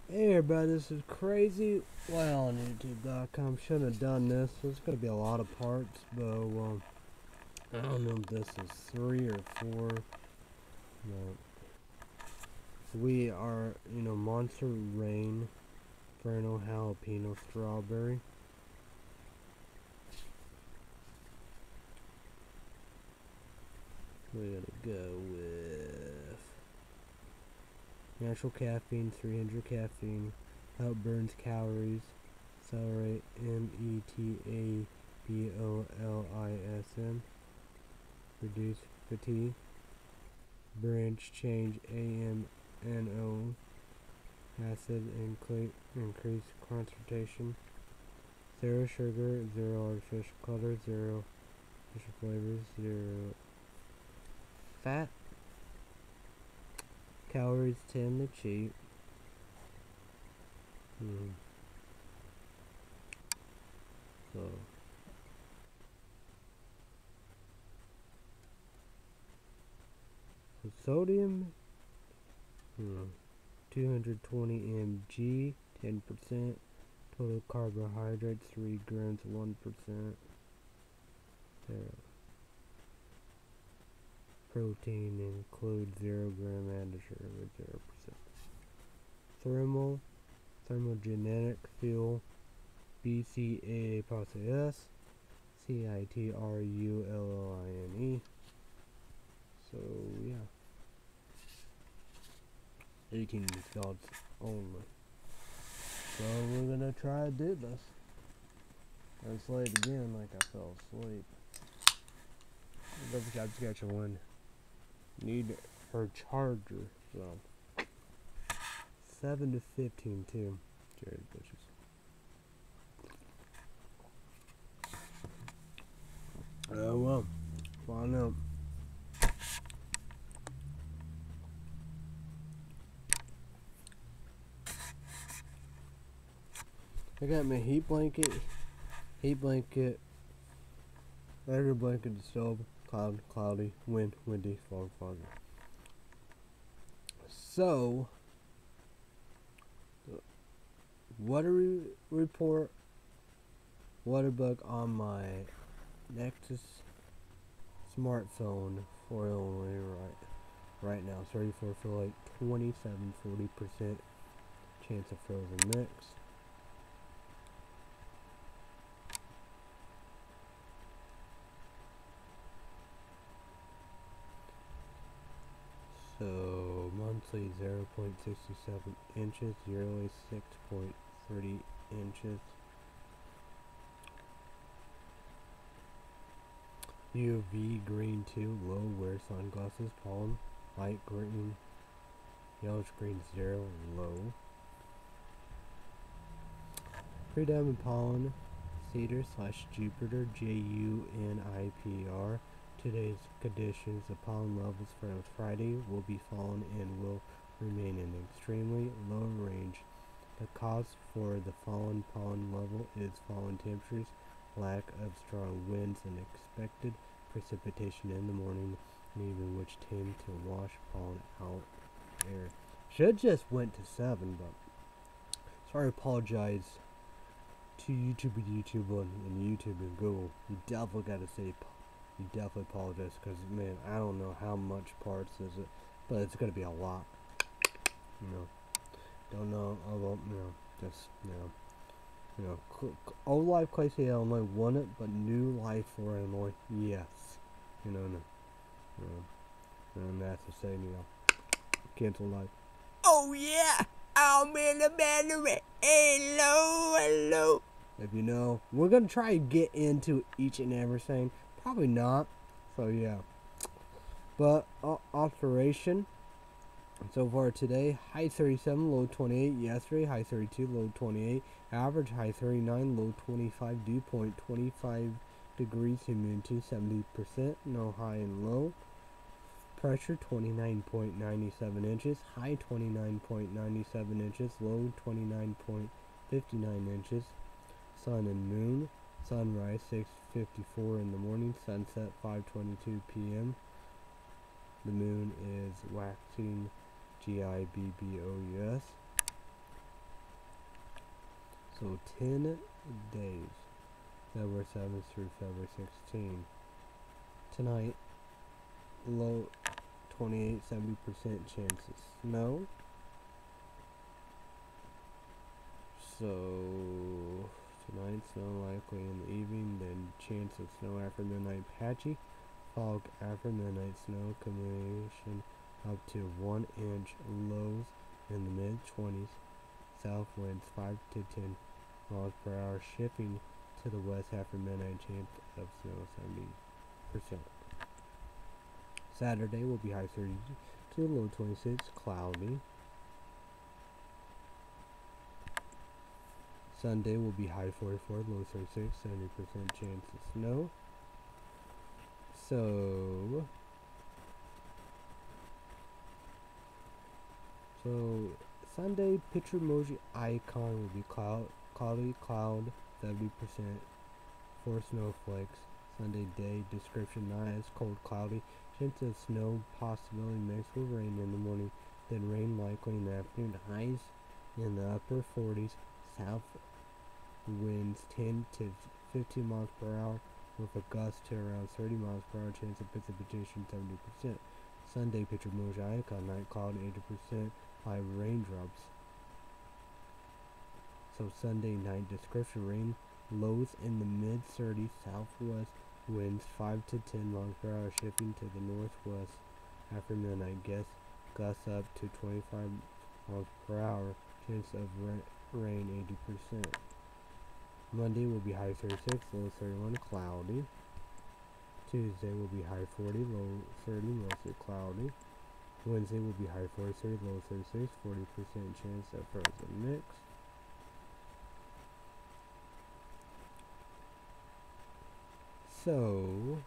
Hey everybody, this is Crazy. Well, on YouTube.com. Shouldn't have done this. There's gonna be a lot of parts, but I don't know if this is 3 or 4. No. We are, Monster Rain, Inferno Jalapeno Strawberry. We're gonna go with natural caffeine, 300 caffeine, outburns calories, accelerate, metabolism, reduce fatigue, branch change, AMNO, acid, increase concentration, zero sugar, zero artificial color, zero artificial flavors, zero fat, calories tend to cheap. So sodium, 220 mg, 10%. Total carbohydrates, 3 grams, 1%. Protein includes 0 gram added sugar with 0%. Thermogenetic fuel, BCAA plus S, CITRULLINE. So yeah, 18 results only. So we're gonna try to do this. I was late again, like I fell asleep. Double job schedule one. Need her charger, so 7 to 15 too. Jared Bushes. Oh well, find out. I got my heat blanket, regular blanket, the stove, cloudy, windy, fog, foggy. So, water report, water bug on my Nexus smartphone for Illinois right now. 34 for like 40% chance of frozen mix. So monthly 0.67 inches, yearly 6.30 inches. UV green 2, low, wear sunglasses, pollen, light green, yellowish green 0, low. Pre-diamond pollen, Cedar / Jupiter, JUNIPR. Today's conditions, the pollen levels for Friday will be fallen and will remain in extremely low range. The cause for the fallen pollen level is fallen temperatures, lack of strong winds, and expected precipitation in the morning and evening, which tend to wash pollen out air. Should just went to 7, but sorry, apologize to YouTube and YouTube and Google. You definitely gotta say, you definitely apologize, because man, I don't know how much parts is it, but it's gonna be a lot. Don't know about, just, Old Life Clay City, Illinois won it, but New Life for Illinois, yes. And that's the same, cancel life. Oh yeah, I'm in the battery. Hello. If you know, we're gonna try to get into each and everything. Probably not. So yeah. But alteration. So far today, high 37, low 28. Yesterday, high 32, low 28. Average, high 39, low 25. Dew point, 25 degrees. Humidity, 70%. No high and low. Pressure, 29.97 inches. High, 29.97 inches. Low, 29.59 inches. Sun and moon. Sunrise, 6:54 in the morning. Sunset, 5:22 p.m. The moon is waxing, GIBBOUS. So 10 days, February 7th through February 16th. Tonight, low 28, 70% chances. Snow. So tonight, snow likely in the evening, then chance of snow after midnight. Patchy fog after midnight. Snow accumulation up to 1 inch. Lows in the mid 20s. South winds 5 to 10 miles per hour. Shifting to the west after midnight. Chance of snow 70%. Saturday will be high 32, low 26, cloudy. Sunday will be high 44, low 36, 70% chance of snow. So Sunday picture emoji icon will be cloudy, cloud 70%, 4 snowflakes. Sunday day description not as cold, cloudy, chance of snow possibility mixed with rain in the morning, then rain likely in the afternoon. Highs in the upper 40s, south winds 10 to 15 miles per hour with a gust to around 30 miles per hour. Chance of precipitation 70%. Sunday picture emoji icon night cloud 80%, 5 raindrops. So Sunday night description rain lows in the mid 30s, southwest winds 5 to 10 miles per hour shifting to the northwest after midnight. Gusts up to 25 miles per hour. Chance of rain 80%. Monday will be high 36, low 31, cloudy. Tuesday will be high 40, low 30, mostly cloudy. Wednesday will be high 43, low 36, 40% chance of frozen mix. So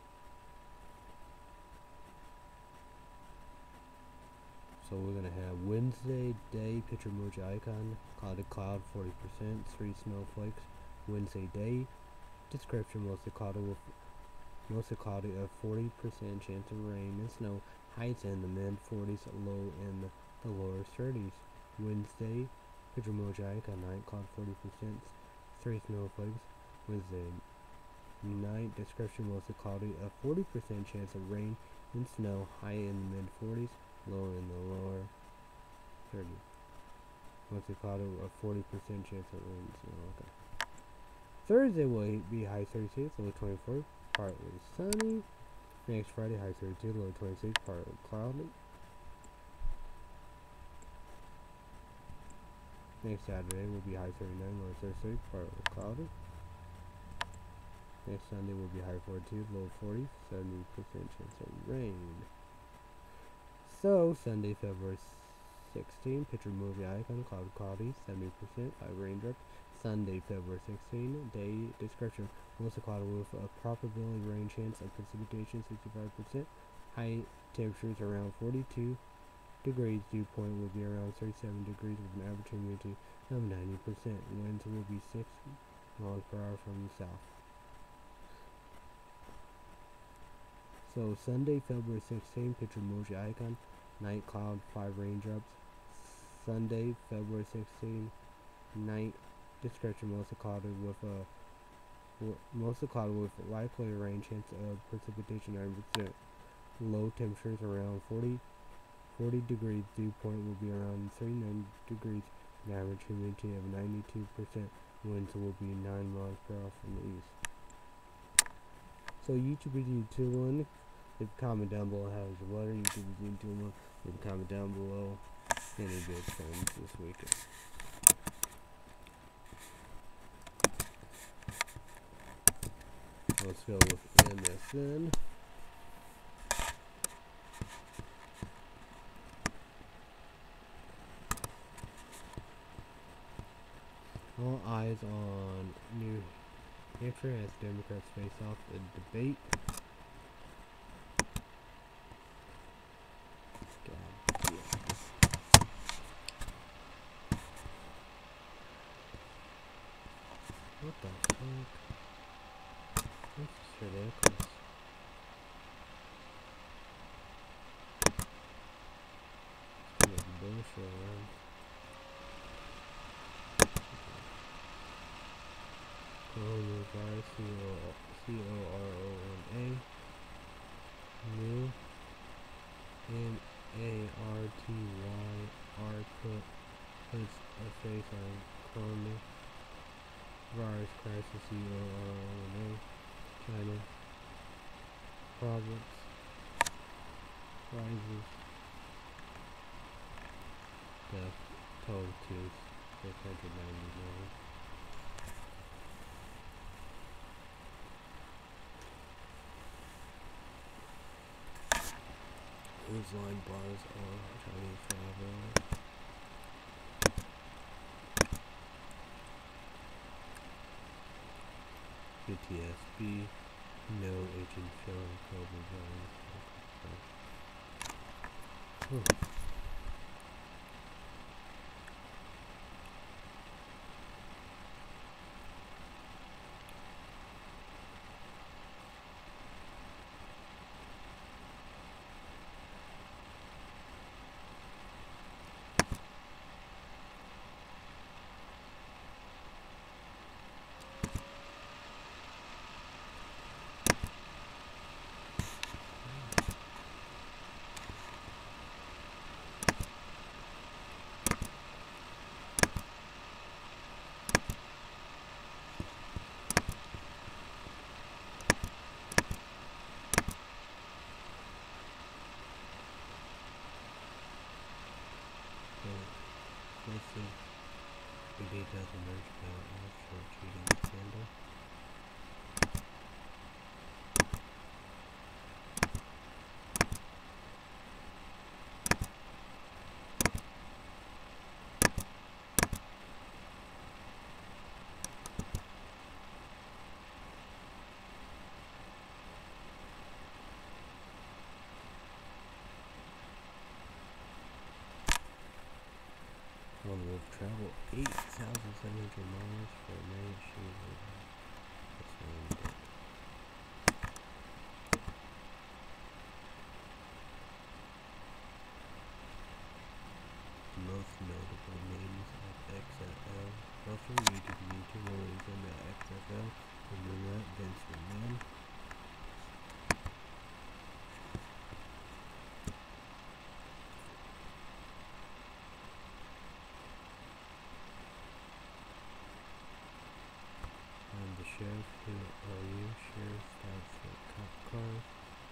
we're going to have Wednesday day, picture emoji icon, cloudy cloud 40%, 3 snowflakes. Wednesday day, description mostly cloudy of 40% chance of rain and snow. Highs in the mid 40s, low in the lower 30s. Wednesday, picture emoji icon, night cloud 40%, 3 snowflakes. Wednesday night, description mostly cloudy of 40% chance of rain and snow. High in the mid 40s, low in the lower 30s. Mostly cloudy of 40% chance of rain and snow. Okay. Thursday will be high 36, low 24, partly sunny. Next Friday, high 32, low 26, partly cloudy. Next Saturday will be high 39, low 36, partly cloudy. Next Sunday will be high 42, low 40, 70% chance of rain. So Sunday, February 16, picture movie icon, cloudy, 70%, 5 raindrops. Sunday, February 16, day description, mostly cloudy with a probability rain chance of precipitation 65%. High temperatures around 42 degrees. Dew point will be around 37 degrees with an average humidity of 90%. Winds will be 6 miles per hour from the south. So Sunday, February 16, picture emoji icon, night cloud, 5 raindrops. Sunday, February 16, night description mostly cloudy with likely rain chance of precipitation 90%. Low temperatures around 40 degrees. Dew point will be around 39 degrees. An average humidity of 92%. Winds will be 9 miles per hour from the east. So YouTube is YouTube. Leave a comment down below how was your weather. YouTube is YouTube. Leave a comment down below. Any good trends this weekend. Let's go with MSN. All eyes on New Hampshire as Democrats face off the debate. God, yeah. What the fuck? This is ridiculous. It's bullshit, man. coronavirus, C-O-R-O-N-A, new, N-A-R-T-Y-R, puts a face on coronavirus crisis, C-O-R-O-N-A, China, province, rises, death, total to 699. These line bars are Chinese travel. PTSD, no agent film, COVID virus. Let's see. The details emerge about offshore cheating scandal. One will travel 8,700 miles for a marriage she that's named it. The most notable names of XFL Russell Reed, Newton Williams in the XFL, and Matt Vince McMahon. The sheriff, who are you? Sheriff starts with cop cars.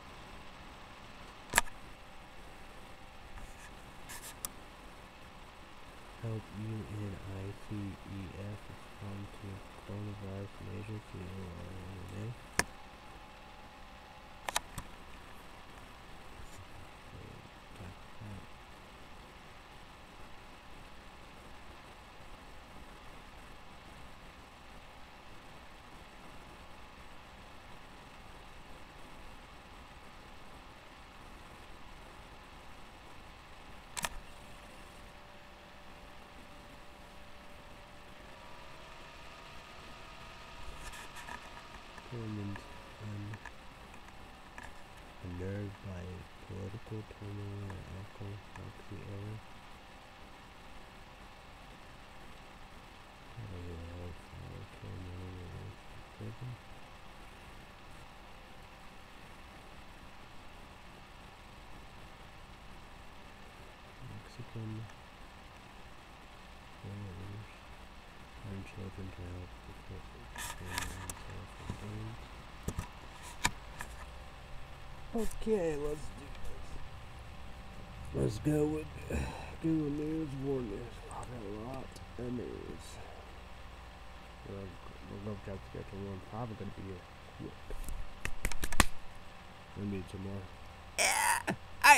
Help UNICEF respond to coronavirus measures, CORONA. Unnerved by political turmoil and alcohol-toxic era. Mexican warriors turn children to help support themselves and games. Okay, let's do this. Let's go with Google News, World News. I got a lot of news. We'll go job schedule one. Probably gonna be a quick. We need some more. Yeah, I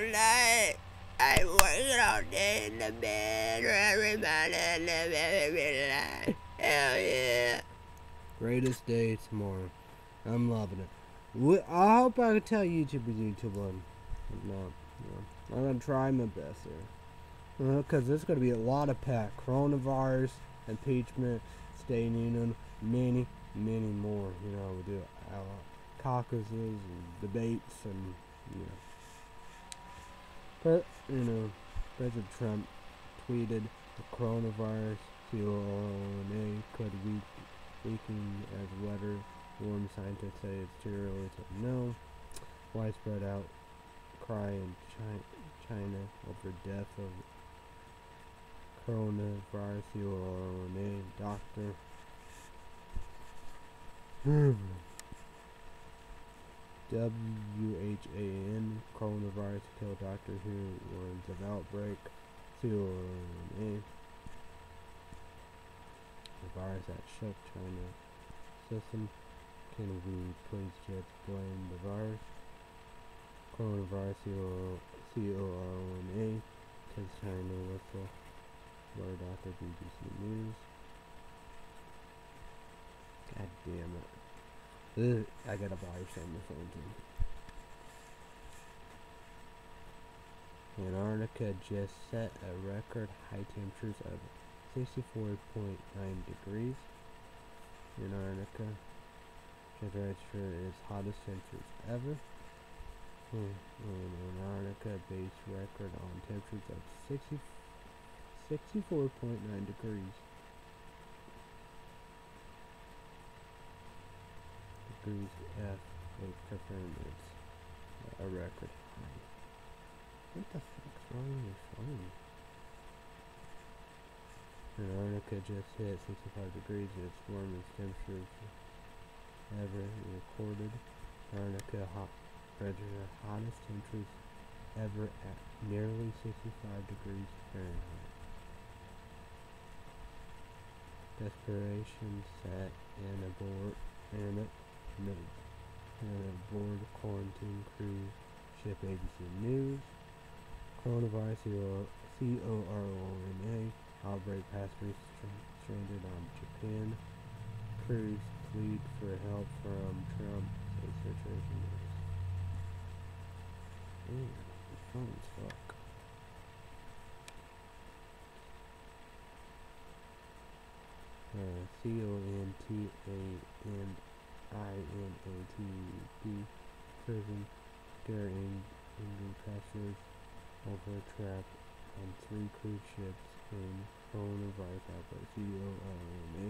working all day in the bed. Everybody in the bed. Hell yeah. Greatest day tomorrow. I'm loving it. I hope I can tell YouTube is YouTube one. No. I'm going to try my best here. Because there's going to be a lot of pack. Coronavirus, impeachment, state union, many more. You know, we do caucuses and debates and, you know. But, you know, President Trump tweeted the coronavirus, CORONA, could speaking as weather warm scientists say it's too early to know. Widespread outcry in China over death of coronavirus. UONA doctor. WHAN coronavirus killed Doctor Who warns of outbreak. CONA. The virus that shook China system. Can we please just blame the virus? Coronavirus CORONA says China whistle. Word after BBC News. God damn it. I gotta buy some the phone too. Antarctica just set a record high temperatures of 64.9 degrees. Antarctica just registered its hottest temperatures ever. Antarctica base record on temperatures of 64.9 degrees. Degrees F, they confirmed it's a record high. What the fuck's wrong with your phone? Antarctica just hit 65 degrees, its warmest temperatures ever recorded. Antarctica registered hottest temperatures ever at nearly 65 degrees Fahrenheit. Desperation set and aboard quarantine cruise ship. ABC News. Coronavirus CORONA outbreak. Passengers stranded on Japan cruise plead for help from Trump. Situation is. Ooh, the phone's fuck. CONTANINATB prison scare angry passengers over trapped on 3 cruise ships in coronavirus outbreak. CORONA.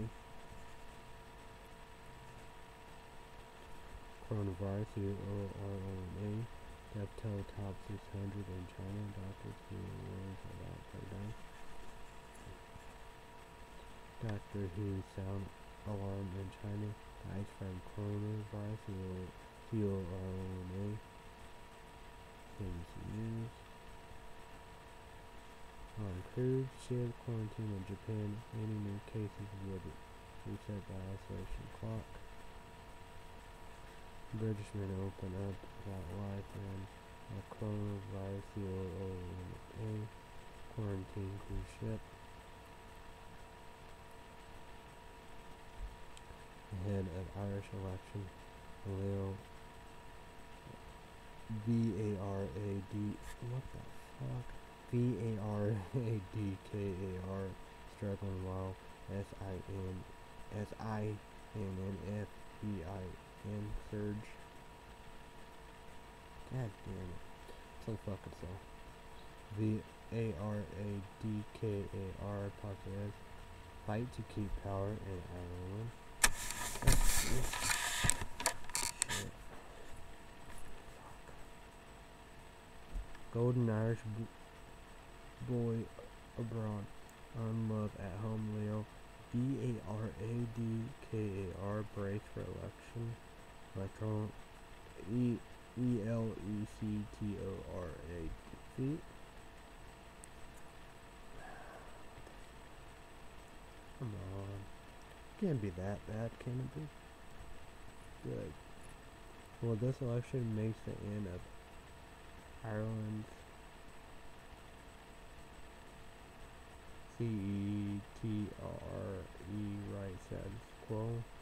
Coronavirus CORONA. Death toll top 600 in China. Doctors who warns about outbreak. Doctor Who sound alarm in China. Dies from coronavirus. CORONA. ABC News. On cruise ship quarantine in Japan. Any new cases would reset the isolation clock. British men open up about life and a coronavirus. CORONA. Quarantine cruise ship. Ahead of Irish election, Leo VARAD. What the fuck? VARADKAR struggling while SINNFEIN surge. God damn it. So fucking slow. VARADKAR podcast fight to keep power in Ireland. Shit. Golden Irish boy abroad. Unlove at home. Leo VARADKAR brace for election. Electoral ELECTORA. Come on. Can't be that bad, can it be? Good. Well, this election makes the end of Ireland's CETRE right status quo.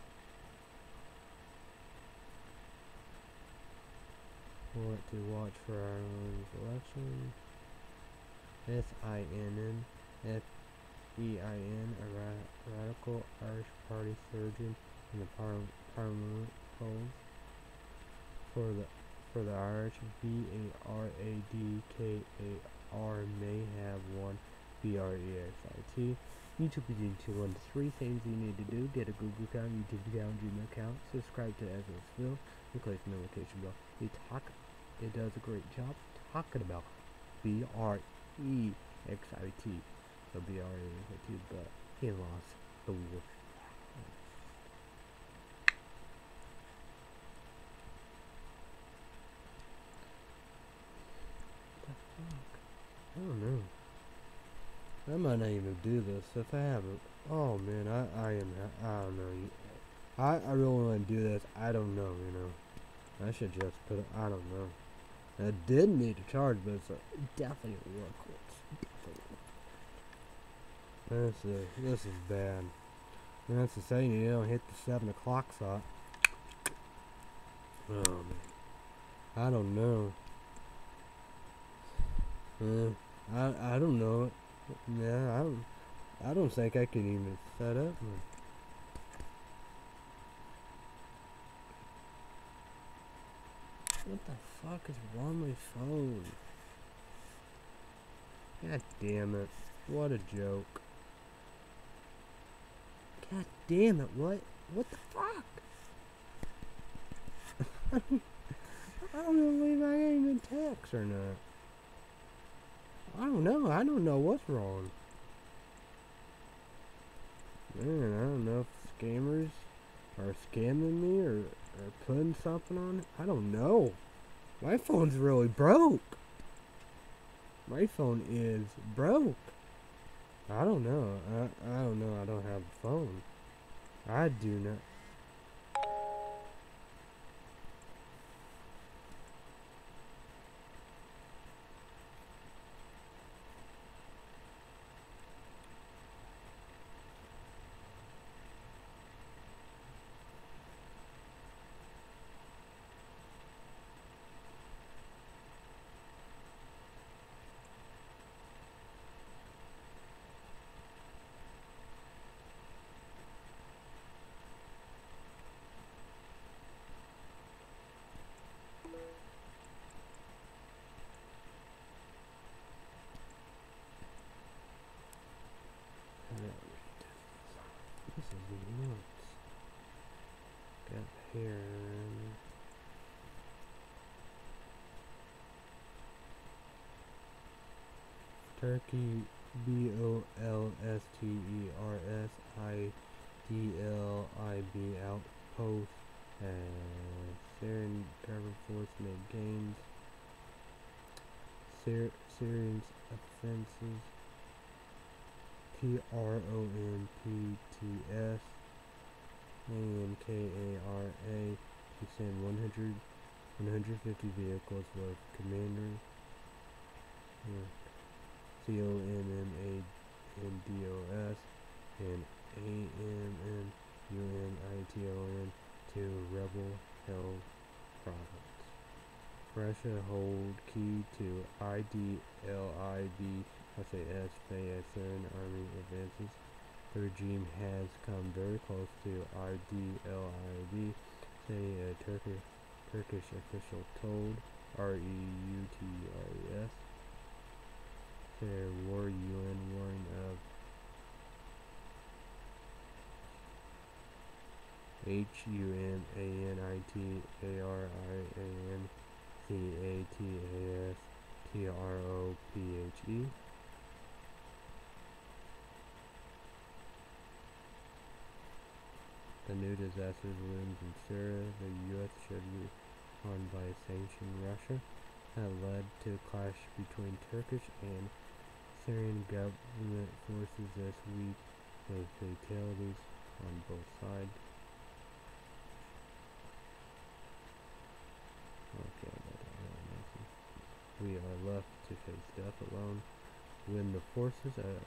What to watch for Ireland's election? SINNFEIN, a radical Irish party surgeon in the parliament polls. For the Irish, VARADKAR may have won BREXIT. YouTube is easy. One, three things you need to do: get a Google account, YouTube account, Gmail account, subscribe to Ezrasville, and click the notification bell. It does a great job talking about BREXIT. So BREXIT, but he lost the war. I don't know. I might not even do this if I haven't. Oh man, I don't know. I really want to do this. I don't know, you know. I should just put it, I don't know. I did need to charge, but it's definitely work. This is bad. And that's the saying, you don't hit the 7 o'clock slot. Oh man. I don't know. I don't know. Yeah, I don't think I can even set up. What the fuck is wrong with my phone? God damn it. What a joke. God damn it, what the fuck? I don't even believe I ain't even text or not. I don't know what's wrong. Man, I don't know if scammers are scamming me or putting something on it. I don't know. My phone's really broke. My phone is broke. I don't know. I don't know. I don't have a phone. I do not. This is nuts. Got here. Turkey, BOLSTERSIDLIB outpost. Syrian government force made gains. Syrians offenses. PROMPTS AMKARA to send 150 vehicles with commander COMMANDOS and AMNUNITON to rebel held province. Russia hold key to IDLIB SAS Syrian army advances. The regime has come very close to IDLIB, say a Turkish official told REUTRES. Their war UN warning of HUMANITARIANCASTROPHE. The new disaster looms in Syria. The U.S. should respond by sanctioning Russia. That led to a clash between Turkish and Syrian government forces this week, with fatalities on both sides. Okay, we are left to face death alone when the forces of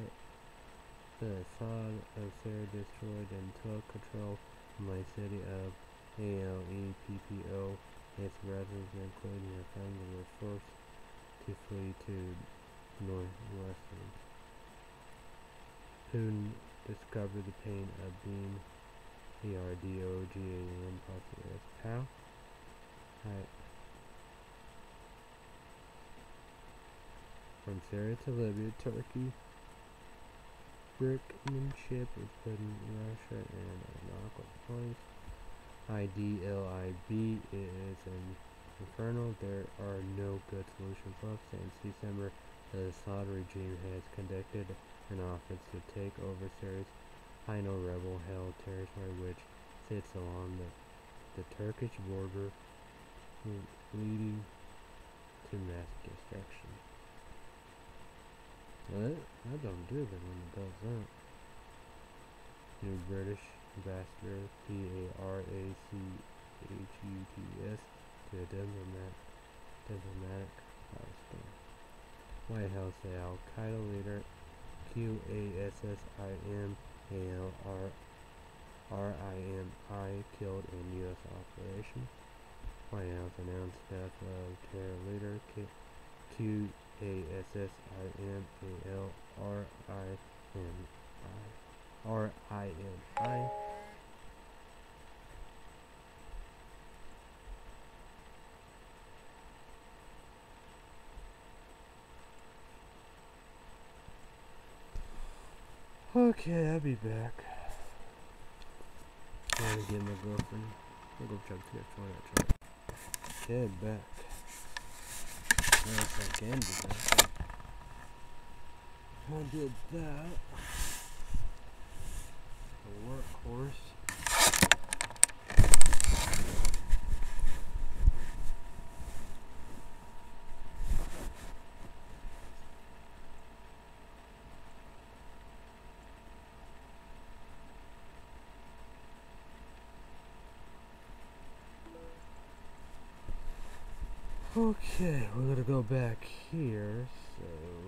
Assad of Syria destroyed and took control of my city of Aleppo. Its residents, including her family, were forced to flee to northwestern. Putin discovered the pain of being Erdogan, popular as POW. From Syria to Libya, Turkey brinkmanship was put in Russia and nautical points. IDLIB is an inferno. There are no good solutions left. Since December, the Assad regime has conducted an offensive to take over Syria's Hino rebel-held territory, which sits along the Turkish border, leading to mass destruction. That don't do good when it does that. New British Ambassador, PARACHUTS, to a diplomatic milestone. White House, the Al-Qaeda leader, QASSIMALRIMI, killed in U.S. operation. White House announced death of terror leader, QASSIMALRIMI. Okay, I'll be back. I'm gonna get my girlfriend. I'll go check to get that. Okay, back. Yes, I can do that. I did that. The workhorse. Okay, we're gonna go back here, so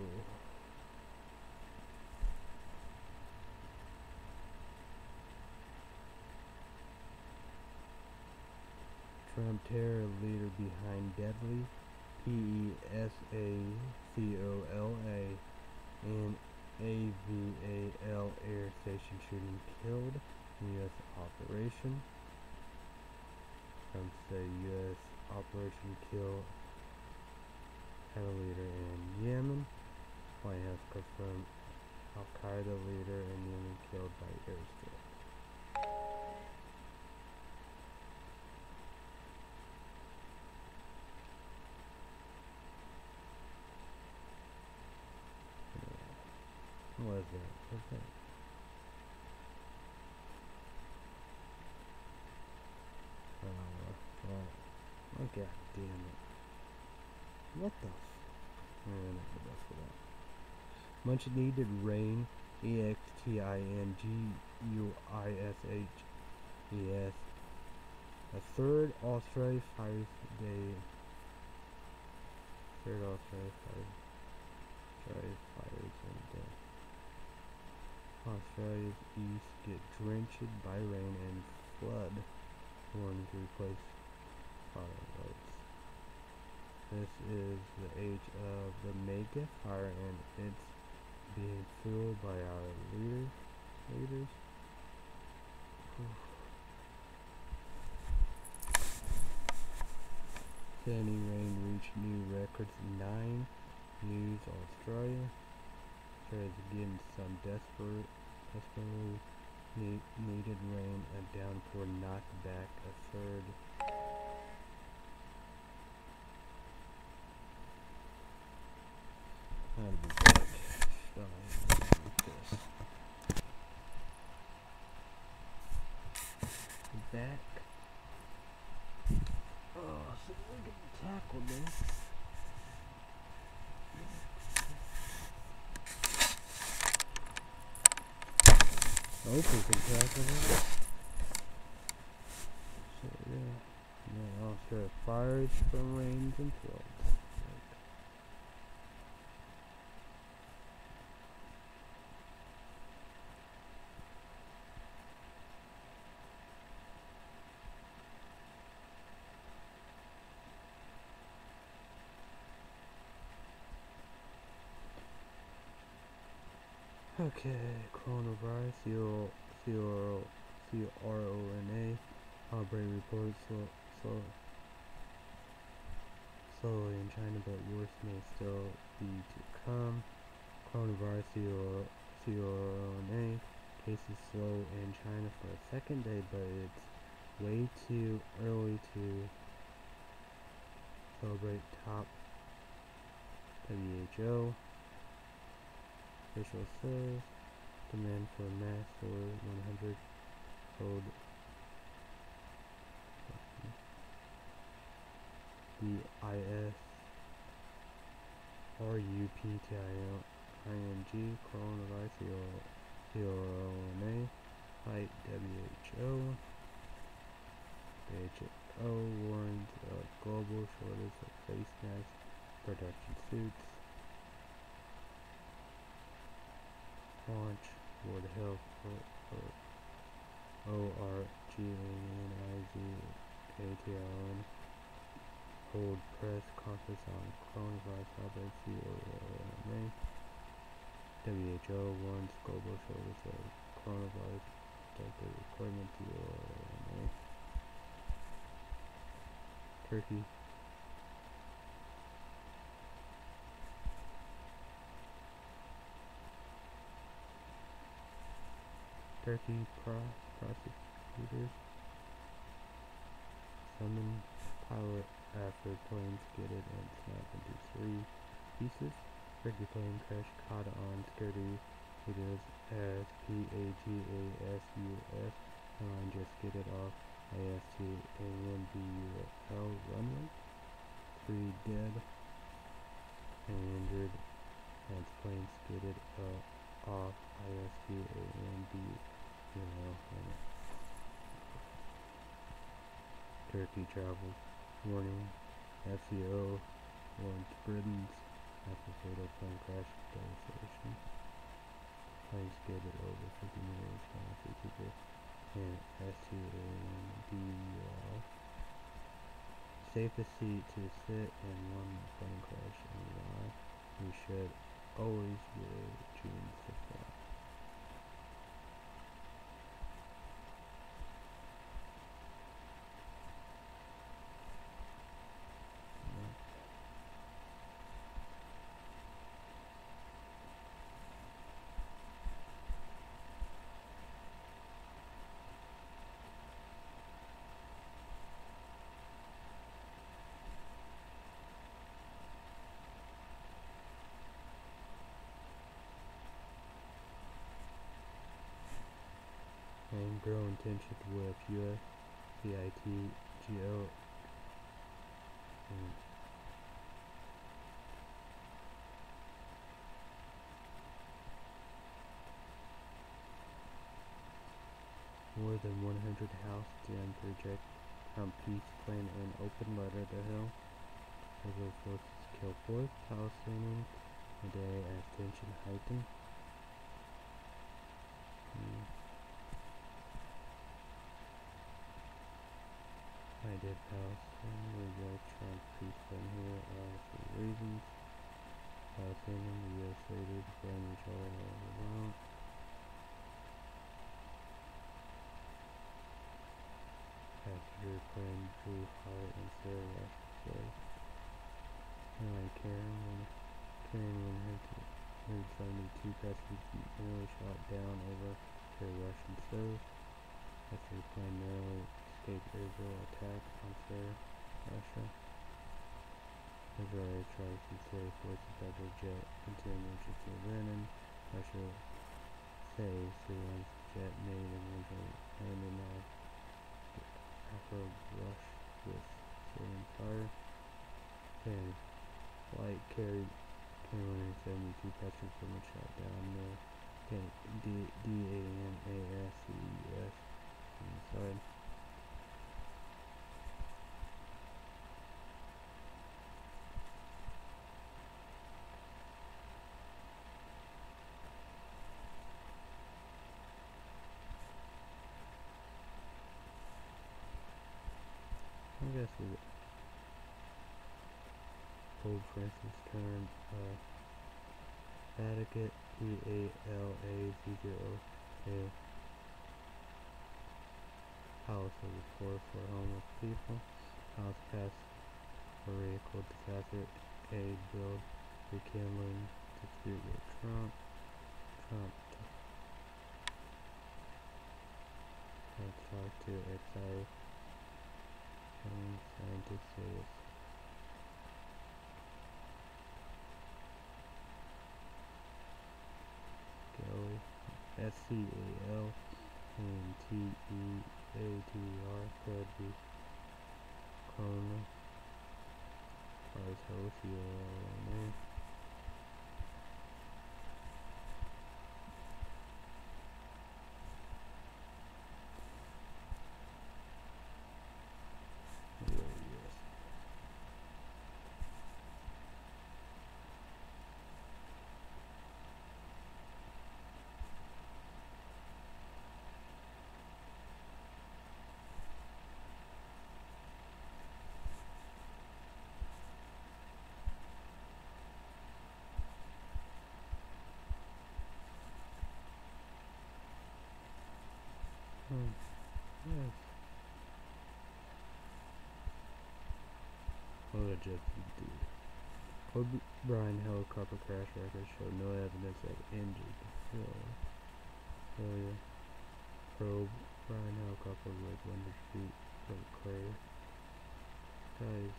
Trump terror leader behind deadly PESACOLA and AVAL air station shooting killed in U.S. operation. Trump said U.S. operation killed a leader in Yemen. White House confirmed Al-Qaeda leader in Yemen killed by airstrike. What is that? What's that? Oh, God damn it. What the not the best for that. Much needed rain. EXTINGUISHES. A third Australia fires day. Third Australia fires and death. Australia's east get drenched by rain and flood warning to replace fire roads. This is the age of the mega fire, and it's being fueled by our leaders. Sandy rain reached new records. 9 News Australia. Australia's getting some desperately needed rain. A downpour knocked back a third. I'll be back. Back. Oh, so we're getting tackled, man. Hope we can tackle him. So yeah. Also fires from rains and floods. Okay, coronavirus, CRONA, outbreak reported slowly in China, but worse may still be to come. Coronavirus, TORNA. Cases slow in China for a second day, but it's way too early to celebrate top WHO. Official says demand for mass or 100 code DIS RUPTING coronavirus TORNA fight WHO. WHO warns of global shortage of face masks, protection suits. Launch World Health ORGANIZATION hold press conference on coronavirus outbreak TORNA. WHO warns global shortage of coronavirus protective equipment TORNA. Turkey. Turkey prosecutors summon pilot after plane skidded and snapped into 3 pieces. Turkey plane crash caught on security videos as PAGASUS airline just skidded off ISTANBUL runway. 3 dead and injured as plane skidded off ISTANBUL runway. Turkey travel warning. FCO warns Britons after fatal plane crash devastation. Plane skidded over 50 meters from 3 people and STANBUL. Safest seat to sit in one plane crash and why we should always wear jeans to fly. And growing tension with US CITGO and more than 100 House Gen project Trump peace plan and open letter to Hill. Israel forces kill 4th Palestinian a day as tension heightened. I did Palestine reject Trump peace plan here for reasons. Palestinian, the U.S. leaders blame each other all around. Passenger plane drew fire in Syria said. Airline carrying 172 passengers nearly shot down over to Russian South. After the plane narrowly escaped Israel attack on Russia. Israel tries to save forces that their jet into emergency landing. Russia says Syrian's jet made an emergency landing after a rush with Syrian fire. Then flight carried 172 passengers from a shot down near DAMASCUS inside. I guess we Pope Francis turned Vatican EALAZO House of the Poor for homeless people. House passed a radical disaster aid bill rekindling dispute with Trump. Trump to talk to excited scientists say it's SCALNTEATR could be coronavirus. Yes. What did Jeff do? Kobe Bryant helicopter crash records show no evidence of injured failure. Probe Bryant helicopter like 100 feet from crater. Guys,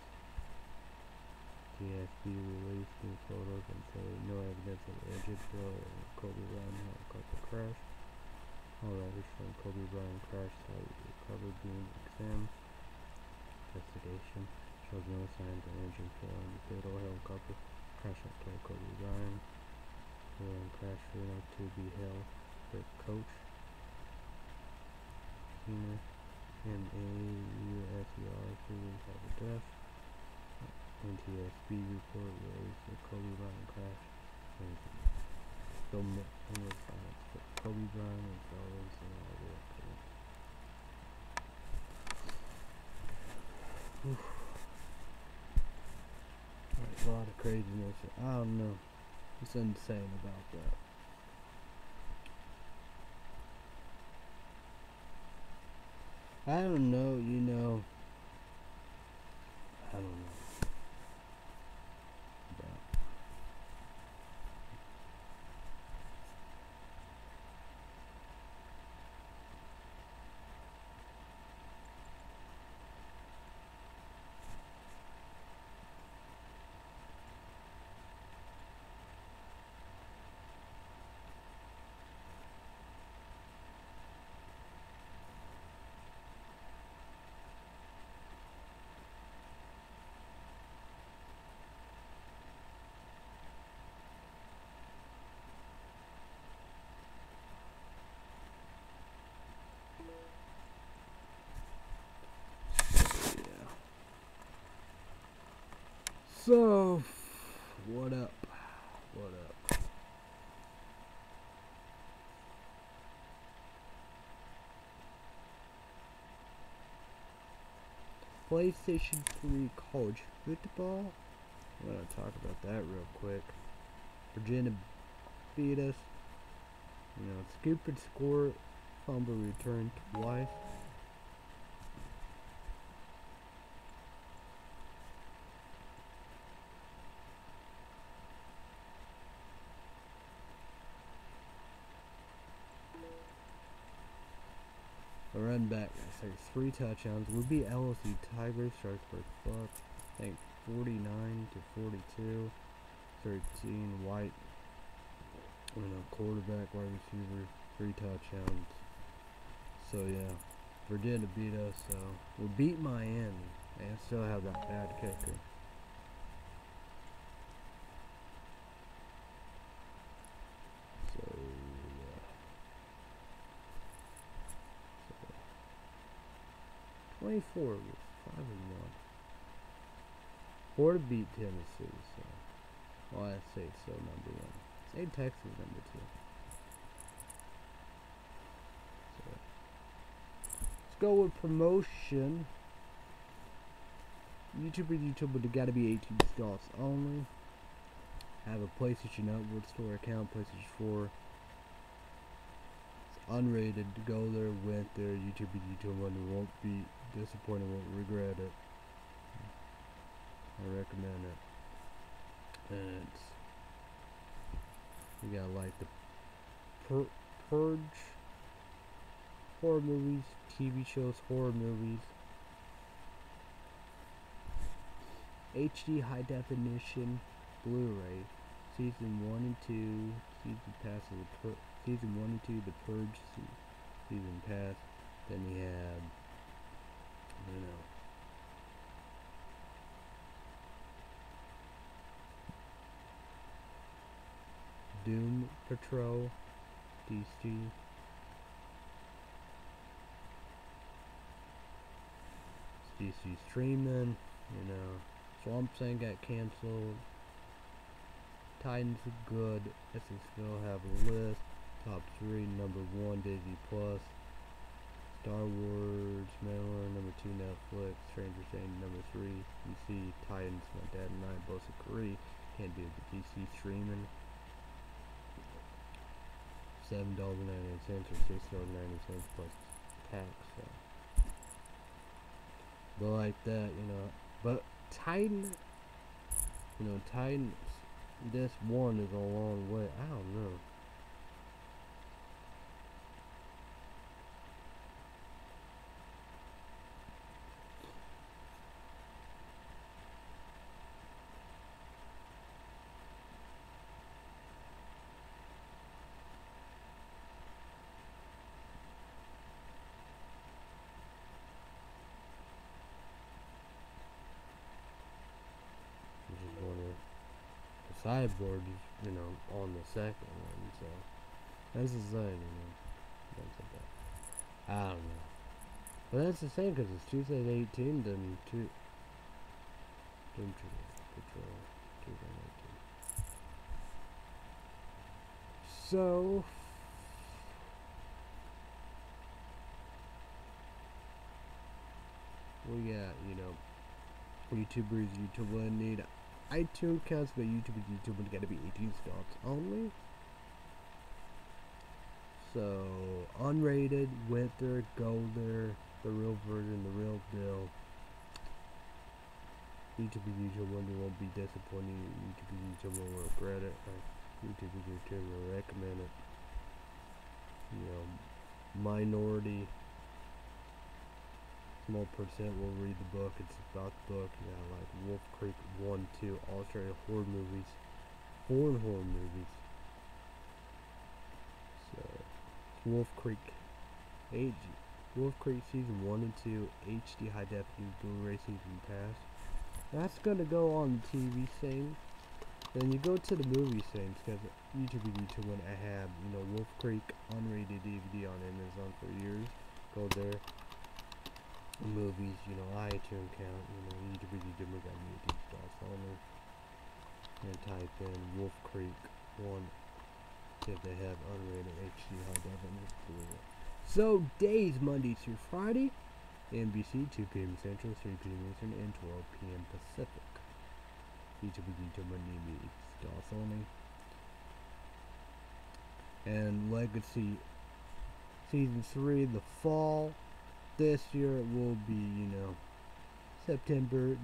TSB released new photos and say no evidence of injured failure in Kobe Bryant helicopter crash. All riders from Kobe Bryant crash site recovered during exam. Investigation shows no signs of engine failure in the fatal helicopter crash that killed Kobe Bryant. Crash Reno to be held for coach Senior MAUSER figures of the death. NTSB report raised the Kobe Bryant crash. Film science for Kobe Bryant and fellows and all the There's a lot of craziness. I don't know. It's insane about that. I don't know, I don't know. So, what up? What up? PlayStation 3 college football. I'm gonna talk about that real quick. Virginia beat us. Stupid score, fumble return twice. A run back, I say 3 touchdowns. We beat LSU Tigers, Sharpsburg Bucks. I think 49-42. 13 White. Quarterback, wide receiver, 3 touchdowns. So yeah, Virginia beat us. So we beat Miami and still have that bad kicker. So yeah. 24 was 5-1. Florida beat Tennessee. So I say so number 1. Say Texas number 2. So let's go with promotion. YouTuber, they gotta be 18 slots only. Have a PlayStation Network Store account, PlayStation 4. It's unrated. Go there, went there. YouTube one won't be disappointed, won't regret it. I recommend it. And it's, we got like the Purge horror movies, TV shows, horror movies. HD high definition Blu-ray, season 1 and 2, season pass of season 1 and 2, The Purge season pass. Then we have, Doom Patrol, DC. DC streaming, Swamp Thing got canceled. Titans are good. Essence still have a list. Top 3, number 1 Disney Plus. Star Wars, Mandalorian, number 2 Netflix. Stranger Things, number 3 DC. Titans, my dad and I both agree. Can't do the DC streaming. $7.98 or $6.90 plus tax. So. But like that, But Titans, Titans, this one is a long way. I don't know. Cyborg is, on the second one, so that's the same, That's okay. I don't know. But that's the same because it's 2018, then Doom Patrol 2018. So we got, YouTubers, YouTube will need iTunes accounts, but YouTube is gotta be 18 stocks only. So unrated, Winter, Golder, the real version, the real deal. YouTube won't be disappointing. YouTube will regret it. YouTube will recommend it. Minority. Small percent will read the book. It's about the book. Like Wolf Creek 1, 2, Australian horror movies, foreign horror movies. So Wolf Creek season 1 and 2, HD high definition Blu-ray season pass. That's gonna go on the TV thing. Then you go to the movie things because YouTube when I have Wolf Creek unrated DVD on Amazon for years. Go there. Movies, iTunes account, YouTube got me 18 stars only. And type in Wolf Creek 1 if they have unrated HD high definition. So days Monday through Friday, NBC 2 p.m. Central, 3 p.m. Eastern, and 12 p.m. Pacific. YouTube Monday stars only. And Legacy season 3, the fall. This year it will be, September,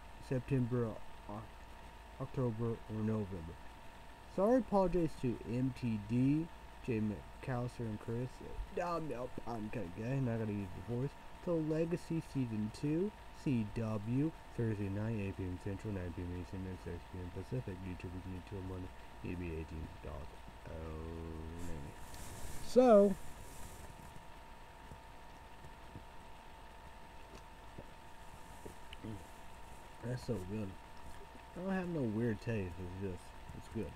October, or November. Sorry, apologize to MTD, Jay McAllister, and Chris. I'm kind of gay, not gonna use the voice. So Legacy season 2, CW, Thursday night, 8 p.m. Central, 9 p.m. Eastern, and 6 p.m. Pacific. YouTube until Monday, it'll be $18. So. That's so good. I don't have no weird taste. It's good.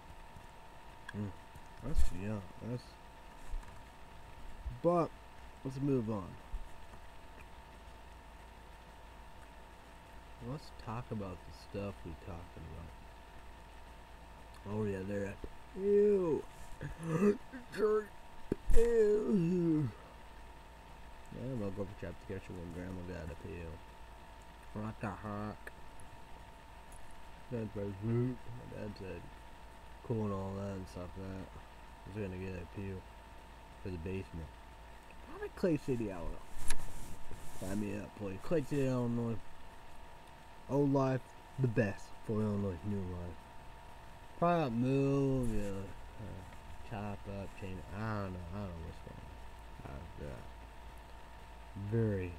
But let's move on. Let's talk about the stuff we talking about. Oh yeah, there. Ew. Ew. Yeah, I'm gonna go for chapter sketch when grandma got a pill. Rock a hawk. That's very rude. My dad said, cool and all that and stuff like that. I was gonna get a pew for the basement. Probably Clay City, Illinois. Sign me up, please. Clay City, Illinois. Old life, the best for Illinois. New life. Probably move, chop up, change. I don't know what's going on. Very,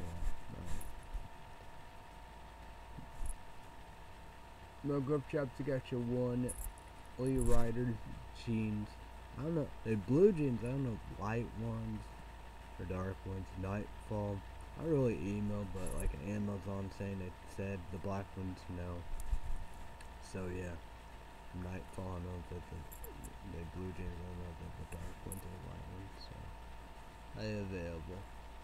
no grub chops. You got your one Lee Rider jeans. I don't know. They blue jeans. I don't know, light ones or dark ones. Nightfall. I really emailed, but like an Amazon saying it said the black ones no. So yeah, Nightfall. I know that the blue jeans. I don't know that the dark ones or white ones. So they available.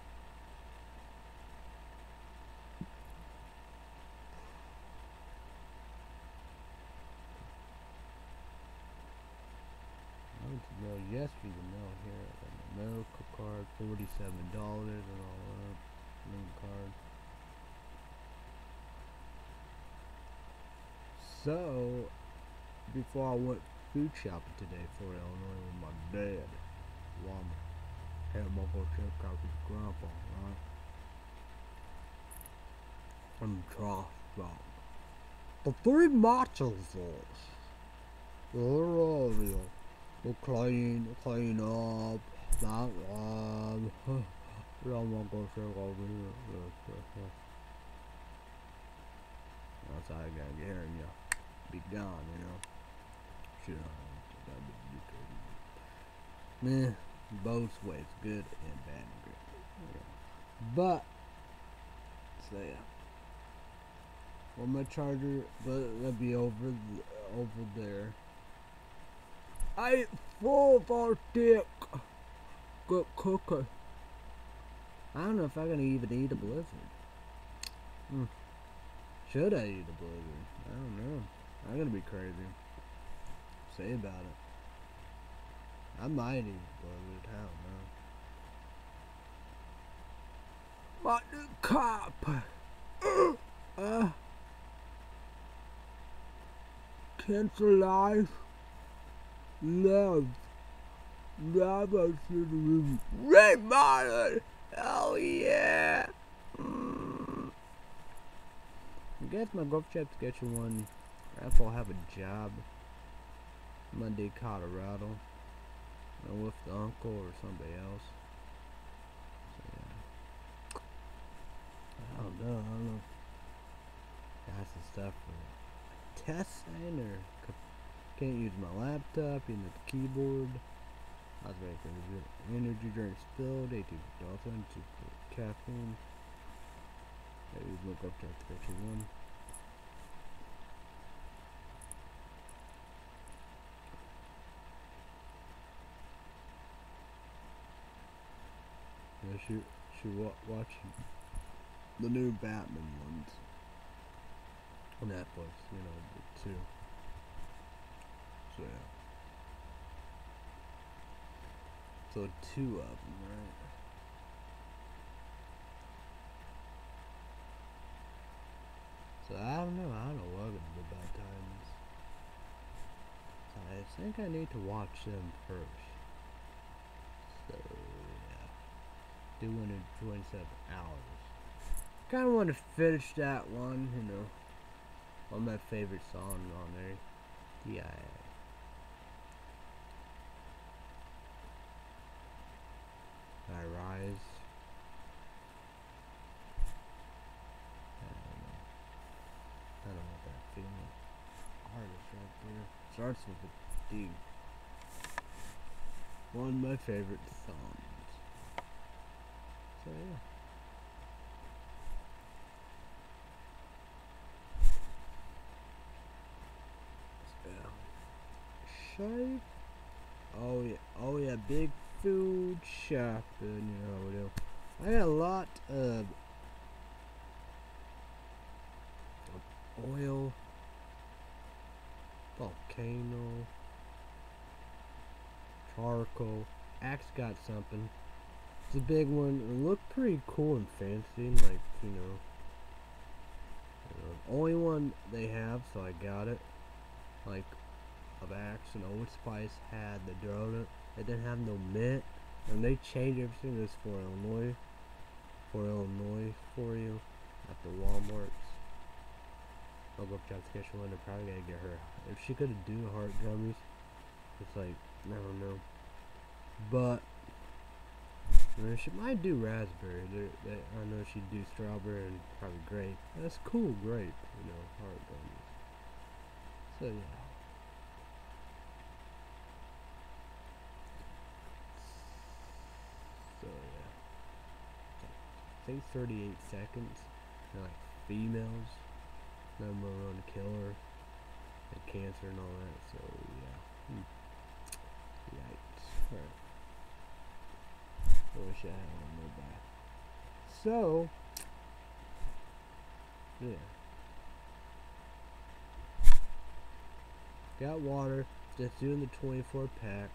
No, yesterday the mail here. I got my medical card, $47 and all that. New card. So, before I went food shopping today for Illinois with my dad, Walmart, had my go check out his grandpa, right? And trust about the three matcha sauce. They're all real. We'll clean up, not I'm gonna go check over here. That's how I gotta get here and be gone, you know. Shit, man, both ways, good and bad and good. Yeah. But, so yeah. Well, my charger, but that'll be over there. I ate 4 for dick. Good cooker. I don't know if I'm gonna even eat a blizzard. Should I eat a blizzard? I don't know. I'm gonna be crazy. Say about it. I might eat a blizzard. I don't know. But the cop. Cancel life. Love us in the movie. Remodeled. Oh yeah. I guess my girlfriend to get you one. If I'll have a job. Monday, Colorado. Or with the uncle or somebody else. So, yeah. I don't know. Got some stuff for testing or can't use my laptop, using the keyboard. I was ready for the energy drink spilled, 18 dolphins, caffeine. Maybe look up to picture one. Yeah, she watching the new Batman ones on Netflix, you know, the two. So yeah. So 2 of them, right? So I don't know what I'm gonna do about times. I think I need to watch them first. So yeah. 227 hours. Kinda wanna finish that one, you know. One of my favorite songs on there. Yeah. I rise. I don't know what that feeling. Artist right there. Starts with a D. One of my favorite songs. So yeah. Shape. Oh yeah, big food shopping, you know. I got a lot of oil, volcano, charcoal. Axe got something. It's a big one. It looked pretty cool and fancy, like, you know, only one they have, so I got it. Like, of Axe and Old Spice had the donut. It didn't have no mint, and they changed everything. This for Illinois for you at the Walmarts. I'll go up to Sketch one. They're probably gonna get her. If she could do heart gummies, it's like, I don't know. But I mean, she might do raspberry. I know she'd do strawberry and probably grape. That's cool, grape. You know, heart gummies. So yeah. So yeah. I think 38 seconds. They're like females. No more on killer and cancer and all that. So yeah. Yikes. Alright. I wish I had one more back. So yeah. Got water. Just doing the 24 packs.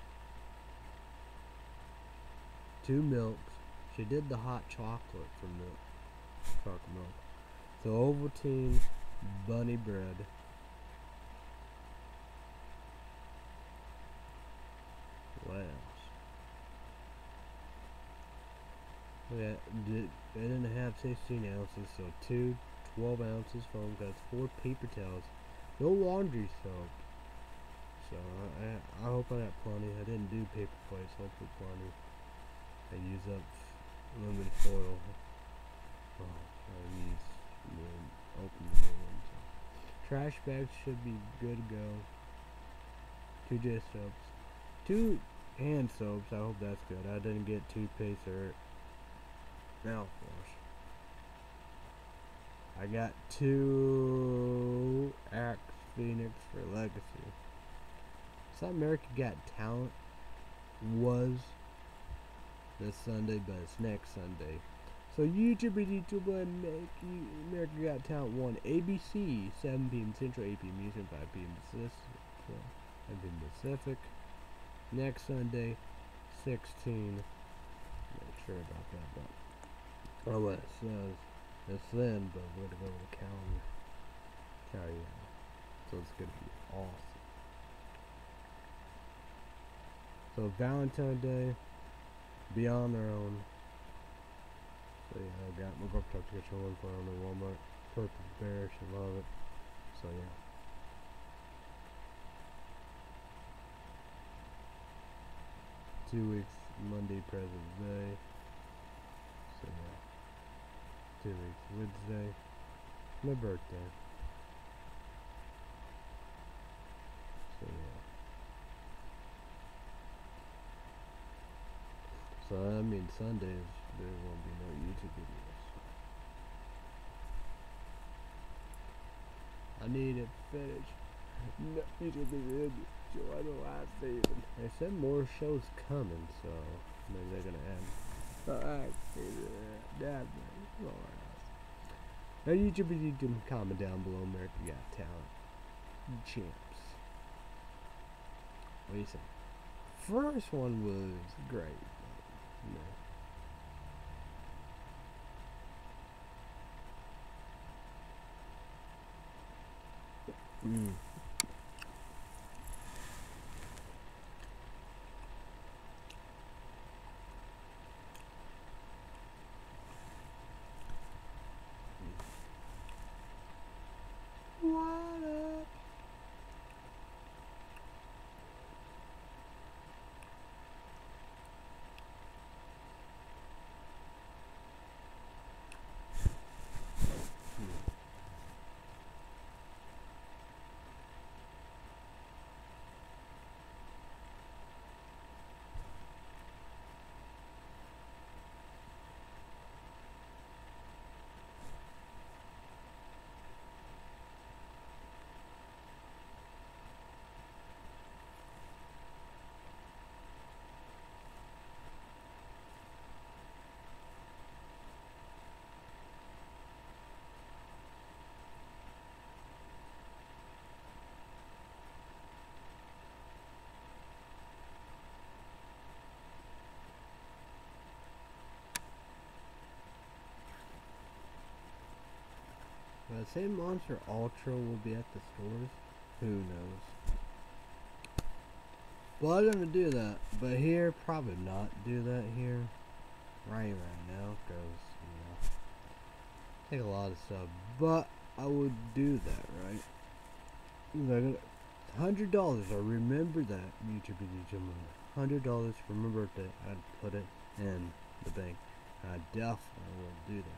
2 milks. She did the hot chocolate for milk. Chocolate milk. So Ovaltine bunny bread. What else? Yeah, it didn't have 16 ounces, so 2 12 ounces foam. That's 4 paper towels. No laundry soap. So I hope I got plenty. I didn't do paper plates. Hopefully plenty. I use up aluminum foil. Oh, I use open the new one. So. Trash bags should be good to go. 2 dish soaps. 2 hand soaps. I hope that's good. I didn't get toothpaste or mouthwash. I got 2 Axe Phoenix for Legacy. South America Got Talent was this Sunday, but it's next Sunday. So YouTube and America Got Talent 1 ABC 7 p.m. Central, 8 p.m. Eastern, 5 p.m. Pacific. Next Sunday, 16. Not sure about that, but oh, what it says. It's then, but we're gonna go to the calendar. Oh yeah. So it's gonna be awesome. So Valentine's Day, Beyond Their Own. So yeah, I got my girlfriend to get one for on the Walmart. Purple Bear, she love it. So yeah. Two weeks, Monday, President's Day. So yeah. 2 weeks, Wednesday, my birthday. So yeah. So I mean Sundays there won't be no YouTube videos. I need it finished. No YouTube video. Join the last season. They said more shows coming, so maybe they're gonna add. Alright, that man. Now YouTube, comment down below. America Got Talent champs. What do you think? First one was great. You know. What up? Say Monster Ultra will be at the stores. Who knows? Well, I'm gonna do that, but here probably not do that here right now because take a lot of stuff. But I would do that, right? $100. I remember that YouTube. $100 for my birthday, I'd put it in the bank. I definitely will do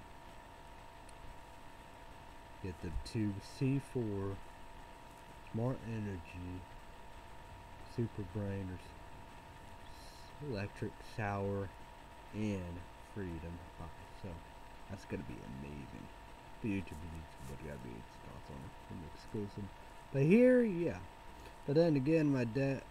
that. Get the two C4 Smart Energy Super Brain or Electric Shower and Freedom High. So that's gonna be amazing. The YouTube needs what gotta be thoughts on it from exclusive. But here, yeah. But then again, my dad,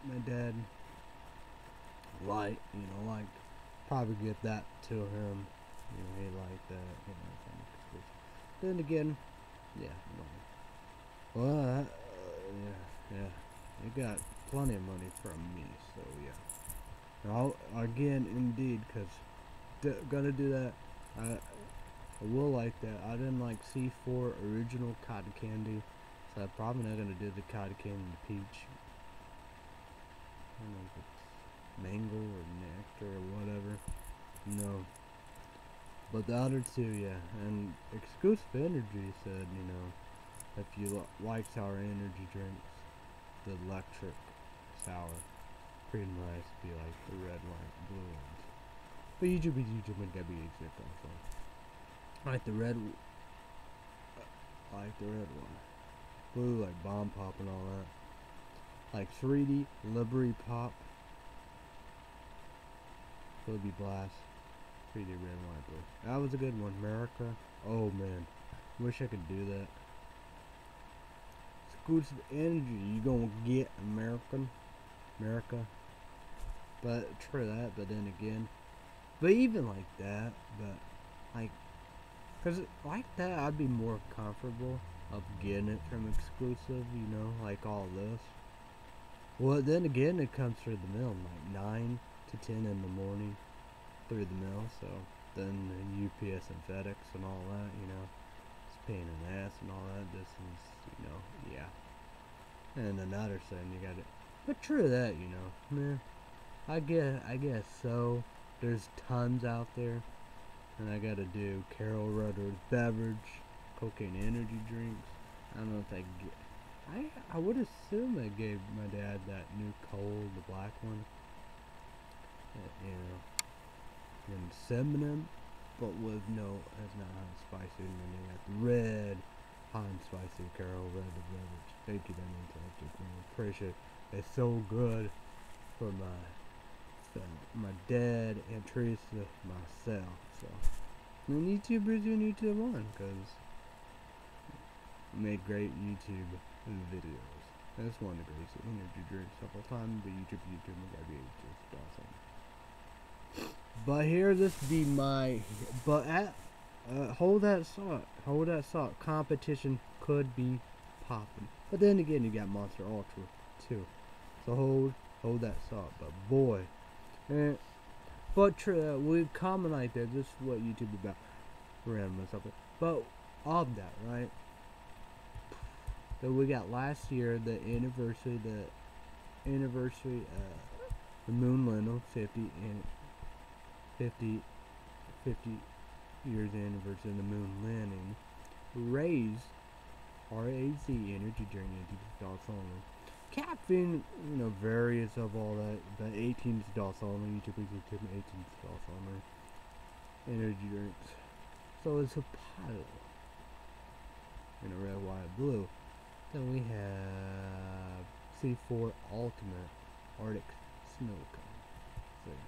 like probably get that to him. You know, he liked that. You know, from exclusive. Then again, yeah. Well, yeah. He got plenty of money from me, so yeah. I'll again, indeed, cause gonna do that. I will like that. I didn't like C4 original cotton candy, so I'm probably not gonna do the cotton candy and the peach. I don't know if it's mango or nectar or whatever. No. But the other two, yeah. And Exclusive Energy said, you know, if you like sour energy drinks, the electric sour cream rice be like the red, white, blue ones. But YouTube would get be exact also. I like the red one. Blue like Bomb Pop and all that. Like 3D Liberty Pop. Philby Blast. 3D red, white, blue. That was a good one. America. Oh man. Wish I could do that. Exclusive Energy, you gonna get America. But try that, but then again. But even like that, but like, cause like that I'd be more comfortable of getting it from exclusive, you know, like all this. Well then again it comes through the mail like 9 to 10 in the morning through the mail, so then the UPS and FedEx and all that, you know. It's pain in the ass and all that. This is, you know, yeah. And another thing you gotta, but true that, you know, man. I guess so. There's tons out there, and I gotta do Carol Rudder's beverage, cocaine energy drinks. I don't know if I get. I would assume I gave my dad that new Cole, the black one. You know, and cinnamon, but with no, it's not hot and spicy. And then you got the red, hot and spicy Carol Rudder beverage. Thank you, I appreciate it. It's so good for my dad and Teresa, myself. So, and YouTubers you need to learn, because made great YouTube videos. That's one of the greatest energy drinks of all time. The YouTube gotta be just awesome. But here, this be my. But at hold that thought. Competition could be popping. But then again, you got Monster Ultra too. So hold that thought. But boy. But true, we comment like that. This is what YouTube is about. Random stuff. But of that, right? So we got last year the anniversary, the Moon Landing 50 years anniversary of the Moon landing. Raise RAZ energy drink $18 only. Caffeine, you know, various of all that, but $18 only. YouTube $18 only. Energy drinks. So it's a pile. In a red, white, blue. Then we have C4 Ultimate Arctic Snow Cone. So,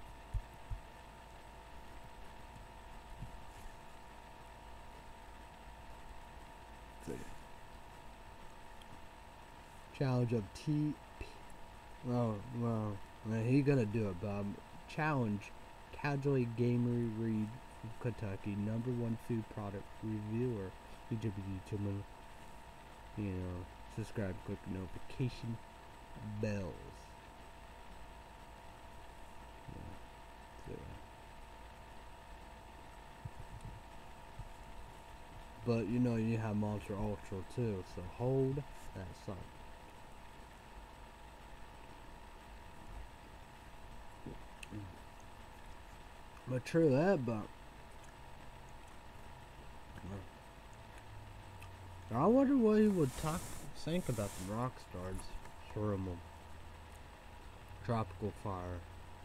challenge of TP. Oh, well, he gonna do it, Bob. Challenge Casually Gamer Reed from Kentucky, #1 food product reviewer. YouTube, you know, subscribe, click the notification bells. Yeah, so. But you know, you have Monster Ultra too, so hold that thought. But true that, but I wonder what he would think about the rock stars. Tropical Fire,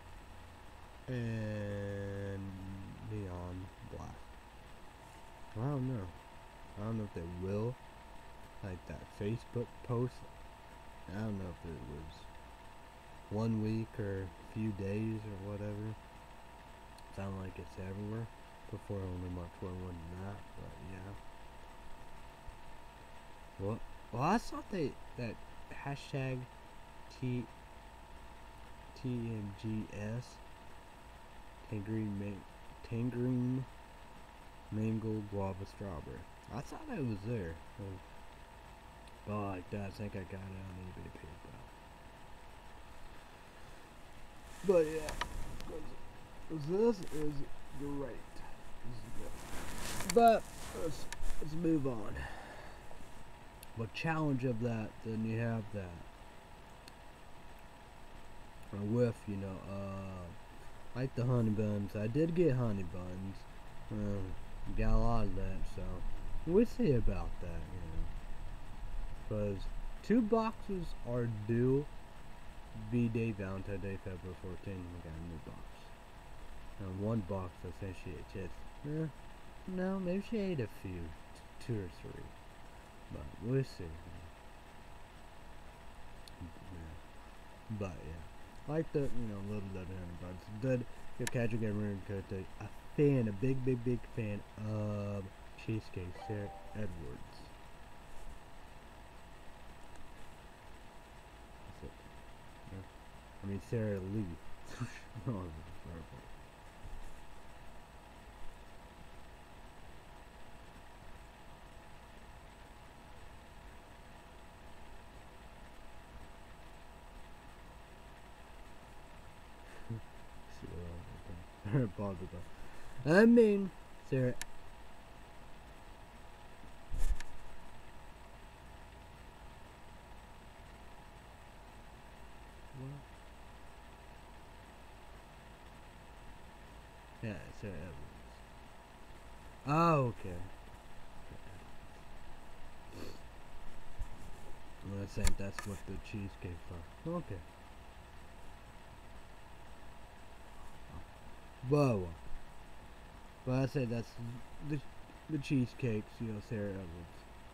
and neon black. I don't know. I don't know if they will. Like that Facebook post. I don't know if it was 1 week or a few days or whatever. Sound like it's everywhere. Before only March 1 wasn't that, but yeah. What? Well, I thought that hashtag TMGS Tangerine Mango Guava Strawberry. I thought it was there. But like that, I think I got it on eBay PayPal. But yeah, this is great. This is good. But let's move on. But challenge of that, then you have that. With, you know, like the honey buns. I did get honey buns. Got a lot of that, so we'll see about that, you know. Because 2 boxes are due V-Day, Valentine's Day, February 14th. We got a new box. And 1 box, I think she ate just, no, maybe she ate a few, 2 or 3. But we'll see. Yeah. But yeah, like the, you know, little Dead Honey Buns. Did your casual gamer and a fan, a big fan of cheesecake, Sarah Edwards. That's it. Yeah. I mean Sarah Lee. Oh, I mean, Sarah. What? Yeah, Sarah Edwards. Oh, okay. I think that's what the cheesecake for. Okay. Whoa. But I said that's the cheesecakes, you know, Sarah Edwards.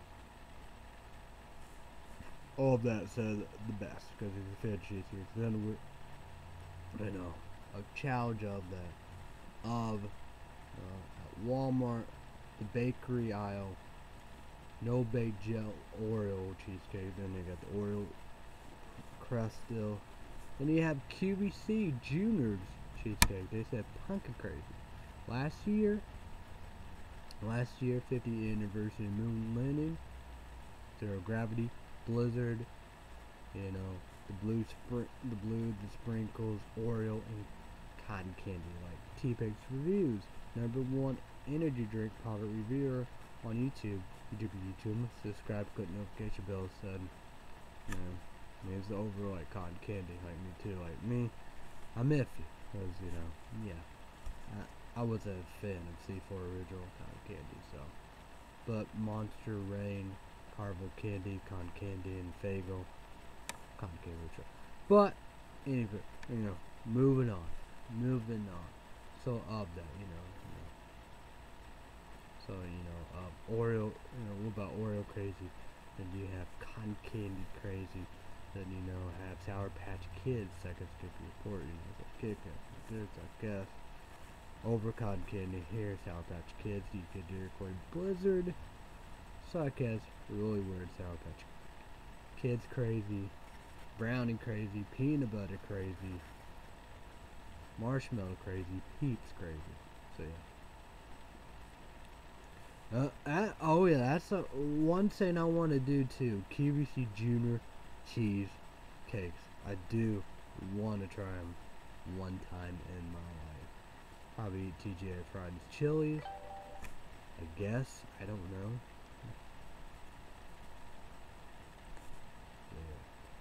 All of that said the best because it's a fair cheesecake. Then we, you know, a challenge of that of at Walmart, the bakery aisle, no bake gel Oreo cheesecake. Then they got the Oreo crust still. Then you have QVC Junior's cheesecake. They said pumpkin crazy. Last year, 50th anniversary moon landing, Zero Gravity, Blizzard, you know, the sprinkles, Oreo, and cotton candy. Like T-Pig's reviews, #1 energy drink product reviewer on YouTube. YouTube. Subscribe, click notification bell. Said, you know, it's over like cotton candy, like me too. Like me, I'm iffy, cause you know, yeah. I was a fan of C4 original cotton candy, so. But Monster Rain, Carvel Candy, Cotton Candy, and Fagel, cotton candy original. But anyway, you know, moving on. So of that, you know. So you know, Oreo. You know, what about Oreo crazy? Then you have cotton candy crazy. Then you know have Sour Patch Kids. Second skip report. You know, Kit Kat, I guess. Over cotton candy, here, Sour Patch Kids, you could do record Blizzard, Suckers, really weird Sour Patch Kids crazy, Brownie crazy, Peanut Butter crazy, Marshmallow crazy, Peeps crazy. So yeah. Oh yeah, that's one thing I want to do too. QVC Junior cheese cakes. I do want to try them one time in my life. Probably eat TGI Fridays Chili's. I guess. I don't know. Yeah.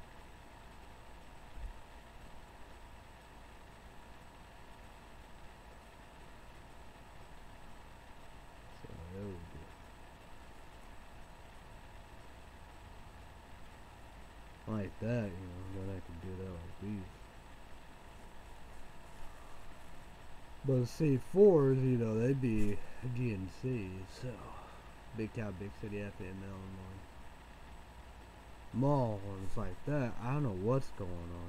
So that would be like that, you know, then I can do that like these. But C4s, you know, they'd be GNC, so Big Town, Big City FM, Illinois. Mall and it's like that. I don't know what's going on,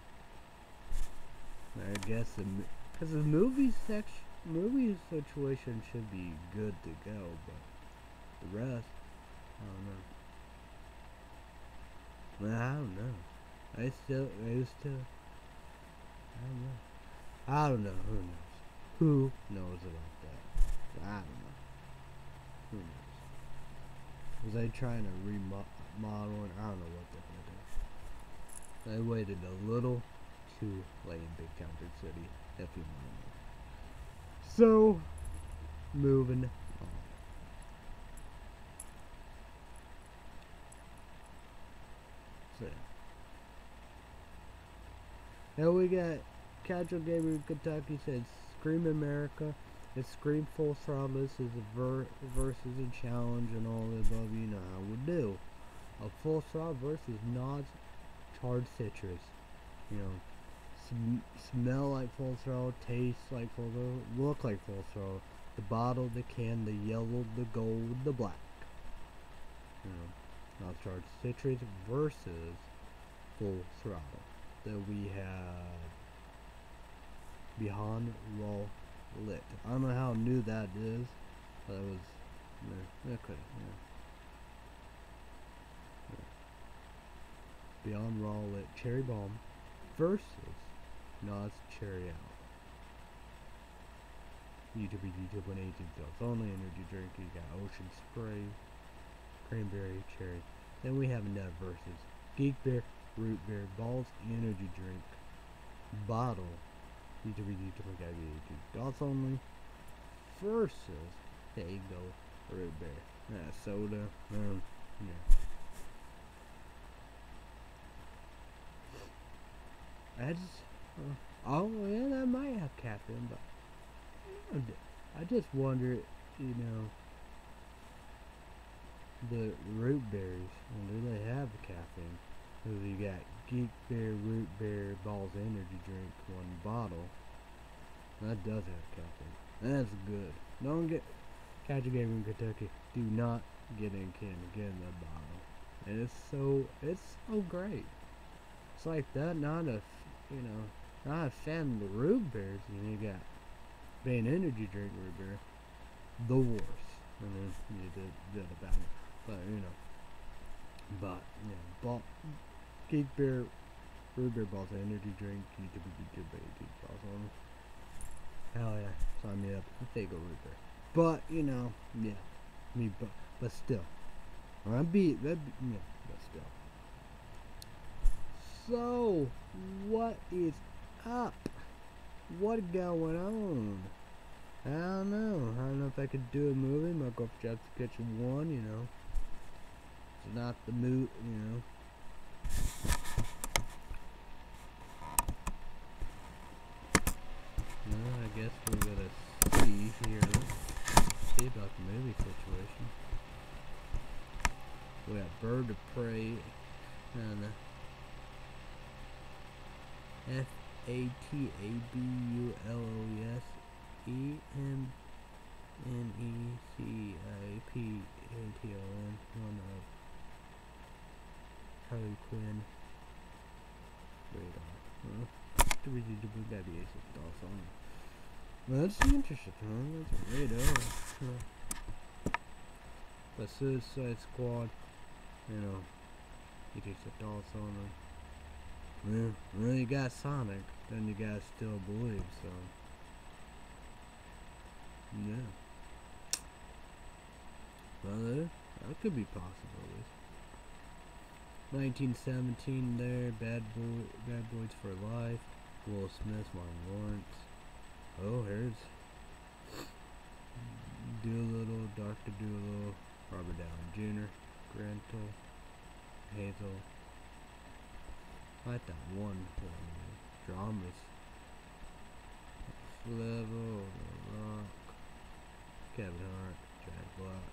you know. I guess because the movie situation should be good to go, but the rest, I don't know. I don't know. I don't know. Who knows about that? I don't know. Who knows? Was they trying to remodel it? I don't know what they're gonna do. They waited a little too late in Big Town, Big City, if you want to know. So, moving on. So, now we got Casual Gamer in Kentucky says Scream America. It's Scream Full Throttle. This is a versus a challenge and all the above. You know how we do. A Full Throttle versus Nods Charred Citrus. You know, smell like Full Throttle, taste like Full Throttle, look like Full Throttle. The bottle, the can, the yellow, the gold, the black. You know, Nods Charred Citrus versus Full Throttle. Then we have Beyond Raw Lit. I don't know how new that is, but it was okay. Yeah. Beyond Raw Lit Cherry Bomb versus Nas Cherry Out. YouTube 118 Thoughts Only Energy Drink. You got Ocean Spray, Cranberry, Cherry. Then we have another versus Geek Bear, Root Beer, Balls Energy Drink Bottle. YouTube got 18 Thoughts Only versus Dago Root Beer. Soda. Yeah. I just, oh yeah, that might have caffeine, but I just wonder, you know, the root berries, do they have the caffeine? Because you got Geek Bear, Root Bear, Balls Energy Drink, one bottle. That does have caffeine. That's good. Don't get Casual Gamer in Kentucky. Do not get in can. Get in the bottle. And it's so great. It's like that. Not a fan of the root beers. You know, you got Bane Energy Drink root beer, the worst. And then you did about it. But Geek Bear, Root Beer, Balls Energy Drink, YouTube balls on. Hell yeah, sign me up. I think go root beer. But but still, but still. So, what is up? What going on? I don't know if I could do a movie. My girlfriend Jobs Kitchen 1, you know. It's not the mood, you know. No, I guess we're gonna see here. See about the movie situation. We got Bird of Prey and FATABULOSEMNECIPATON, one of Harley Quinn radar. Well, that's interesting, huh? That's a radar. But Suicide Squad, you know, you just a thoughts on them. Well, you got Sonic, then you got Still Believe, so yeah. Well, that could be possibilities. 1917 there, Bad Boys for Life, Will Smith, Martin Lawrence. Oh, here's Doolittle, Dr. Doolittle, Robert Downey Jr., Grantle, Hazel. I like that one dramas. Level, The Rock, Kevin Hart, Jack Black.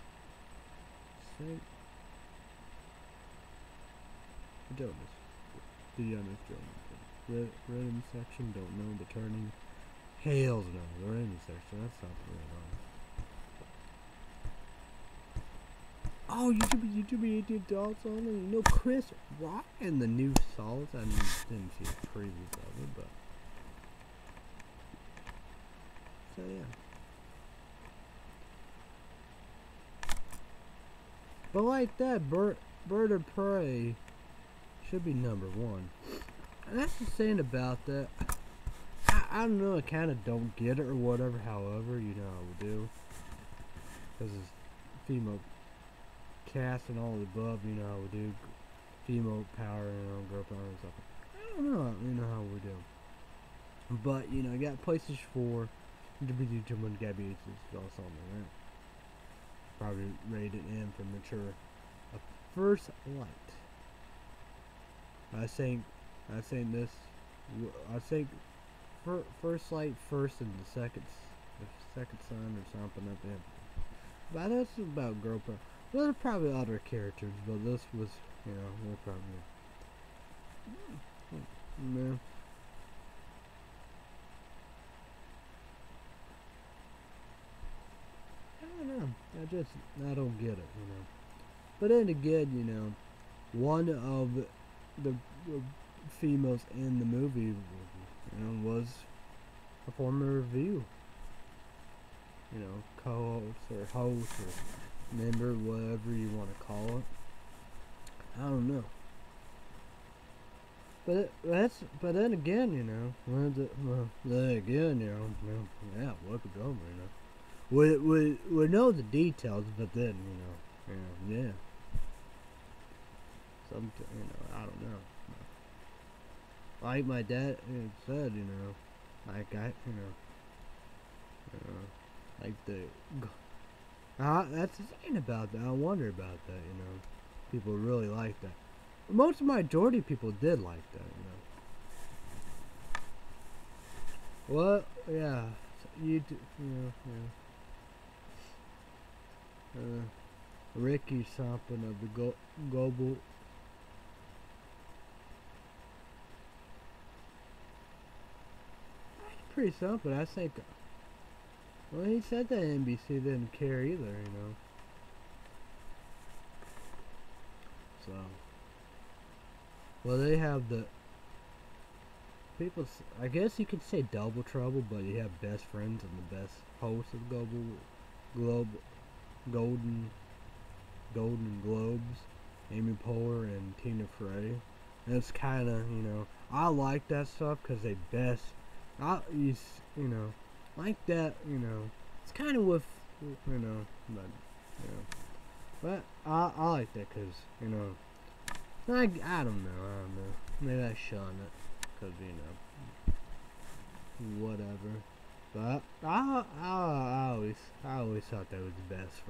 Jonas. The Jonas Jonas. Rhythm section, don't know the turning. Hell's no, they're in the section. That's not the right on. Oh, YouTube 18 adults only. You know Chris Rock and the new Salt. I didn't see the previews of it, but so yeah. But like that, Bird of Prey should be #1. And that's the thing about that. I don't know, I kind of don't get it or whatever. However, you know how we do. Because it's female cast and all the above, you know how we do. Female power, you know, girl power and stuff. I don't know, you know how we do. But, you know, I got PlayStation 4. WWE Gabby is also on there, right? Probably rated M for mature. A First Light. I think this. I think First Light first and the second son or something like that. But that's about girl power. Well, there are probably other characters, but this was, you know, we'll probably. Man. I don't know. I don't get it, you know. But then again, you know, one of the females in the movie, you know, was a former review. You know, co-host or host or member, whatever you want to call it. I don't know. But then again, you know, then again, you know, yeah, what could go, you know. We know the details, but then, you know, yeah. You know, I don't know. Like my dad said, you know, like you know, like that's the thing about that. I wonder about that, you know. People really like that. Most of majority of people did like that, you know. Well, yeah, you know, yeah. Ricky something of the global. Pretty something, I think. Well, he said that NBC didn't care either, you know. So, well, they have the people. I guess you could say Double Trouble, but you have Best Friends and the best host of Golden Globes, Amy Poehler and Tina Fey. And it's kind of, you know, I like that stuff because they best. You know, like that, you know, it's kind of with, you know, but, you know, but I like that because, you know, I don't know, maybe I shun it, because, you know, whatever, but I always thought they was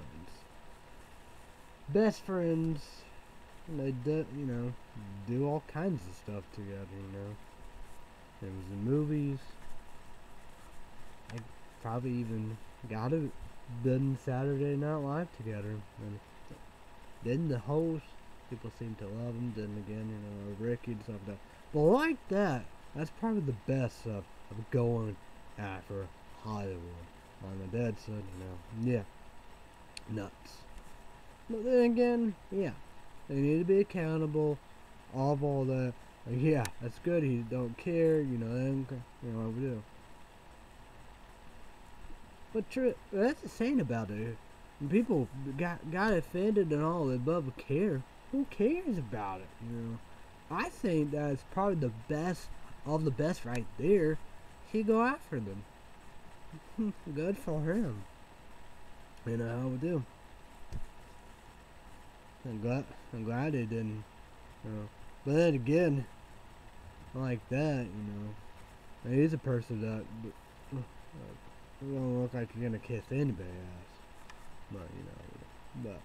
best friends, and they you know, do all kinds of stuff together, you know. It was in movies. I probably even got it done Saturday Night Live together. And then the host, people seem to love him. Then again, you know, Ricky and stuff like that. But like that, that's probably the best stuff of going after Hollywood. My dad said, you know, yeah, nuts. But then again, yeah, they need to be accountable of all that. Like, yeah, that's good. He don't care, you know. You know what we do. But that's the saying about it. When people got offended and all the above care. Who cares about it? You know. I think that's probably the best of the best right there. He go after them. Good for him. You know how we do. I'm glad they didn't. You know. But then again, like that, you know, he's a person that don't look like you're gonna kiss anybody's ass. But, you know,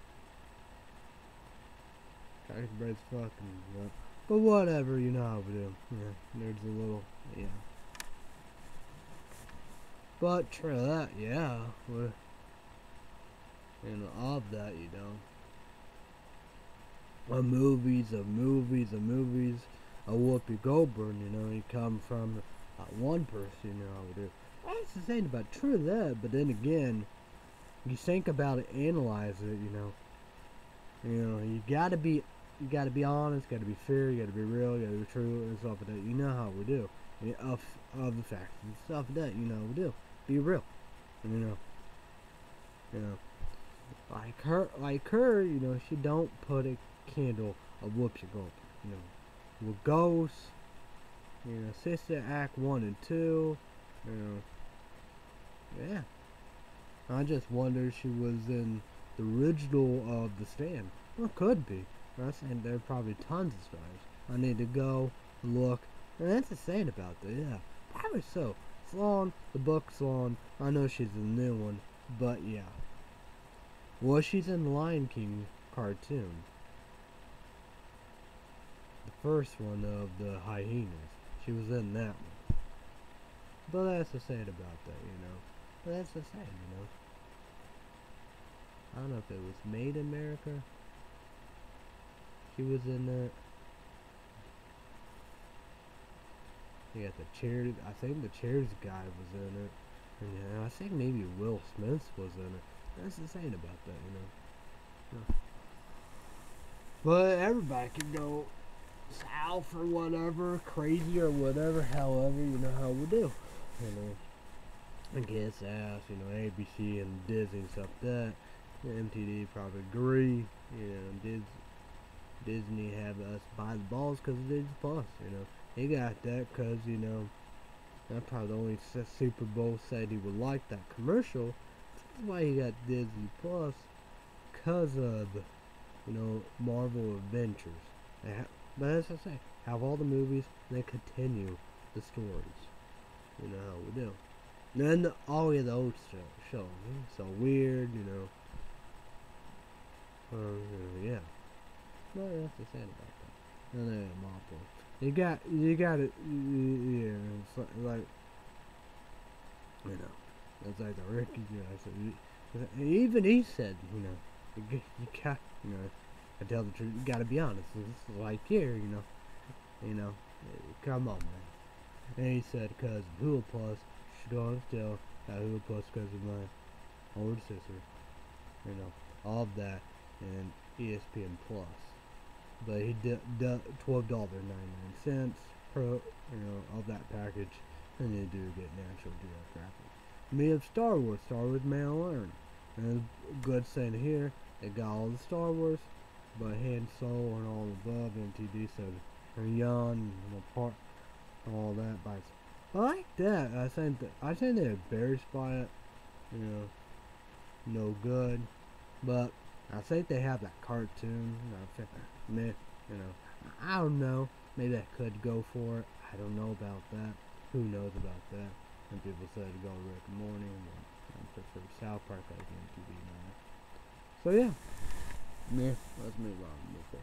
Cracker Bread's fucking, but whatever, you know how we do. Yeah, there's a little, yeah. But try that, yeah. You know, of that, you know. Movies. A Whoopi Goldberg, you know, he come from one person, you know how we do. That's that's the thing about true that, but then again, you think about it, analyze it, you gotta be honest, gotta be fair, you gotta be real, you gotta be true, and stuff like that. You know how we do. Of the facts and stuff like that, we do. Be real. You know. Like her, she don't put a candle of whoops your gulp, with Ghosts, Sister Act 1 and 2, yeah. I just wonder if she was in the original of The Stand. Well, could be. I'm saying there are probably tons of stars. I need to go look. And that's the thing about that, yeah. Probably so. It's long, the book's long. I know she's a new one, but yeah. Well, she's in the Lion King cartoon. The first one of the hyenas. She was in that one. But that's the sad about that, But that's the sad, I don't know if it was Made in America. She was in that. You got the Cheers. I think the Cheers guy was in it. And yeah, I think maybe Will Smith was in it. That's the thing about that, But everybody can go south or whatever, crazy or whatever, however, how we do. I guess ass, ABC and Disney and stuff like that. MTD probably agree, Disney have us buy the balls because of Disney Plus, He got that because, that's probably the only Super Bowl said he would like that commercial. That's why he got Disney Plus, because of, Marvel Adventures. But as I say, have all the movies, and they continue the stories. You know how we do. And then all the old shows, so weird, yeah. No, that's the sad about that. And then Marvel. You got it, yeah, it's like, it's like the Ricky guy. Even he said, you got, I tell the truth, you gotta be honest. It's like here, come on, man. And he said, cause Hulu Plus, she's gonna still got Hulu Plus because of my older sister, all of that, and ESPN Plus. But he did $12.99 per, of that package, and you do get National Geographic. Me of Star Wars Mandalorian. And a good saying here, it got all the Star Wars, but Han Solo and all above, MTV said, Young, part, all that. But I like that. I think they're embarrassed by it, no good. But I think they have that cartoon. I don't know. Maybe I could go for it. I don't know about that. Who knows about that? And people said to go Rick and Morty, and I prefer South Park like MTV now. So yeah, let's move on before.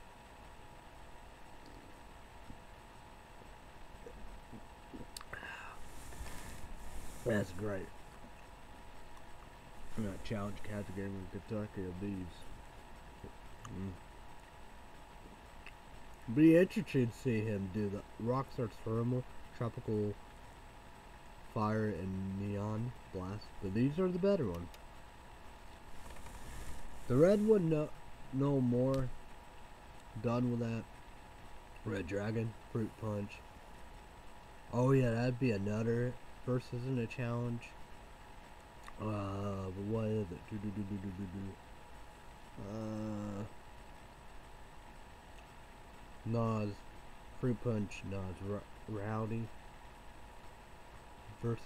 That's great. I'm gonna challenge category with Kentucky of these. Be interested to see him do the Rockstar Thermal, Tropical Fire, and Neon Blast. But these are the better ones. The red one, no more. Done with that. Red Dragon, Fruit Punch. Oh yeah, that'd be another versus in a challenge. What is it? Nas, Fruit Punch, Nas, Rowdy versus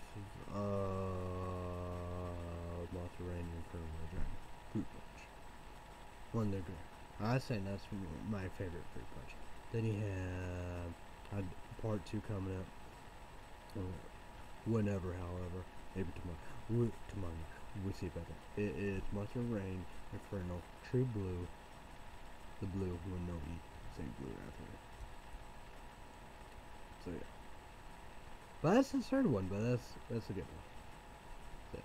Monster Rain and Red Dragon. Fruit Punch. One they're good. I say that's my favorite Fruit Punch. Then you have part 2 coming up. Whenever, however, maybe tomorrow. We'll see about that. It is Monster Rain, Inferno, True Blue, the blue with no E. Same blue after it. So yeah. But that's the third one, but that's a good one. So,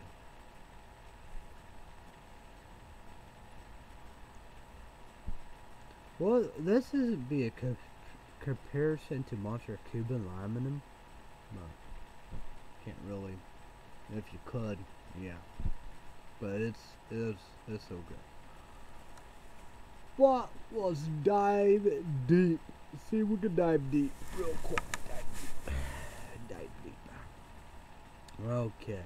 well, this would be a comparison to Monster Cuban Aluminum. No. can't really. If you could, yeah. But it's so good. But let's dive deep. See, we can dive deep real quick. Dive deep. Okay.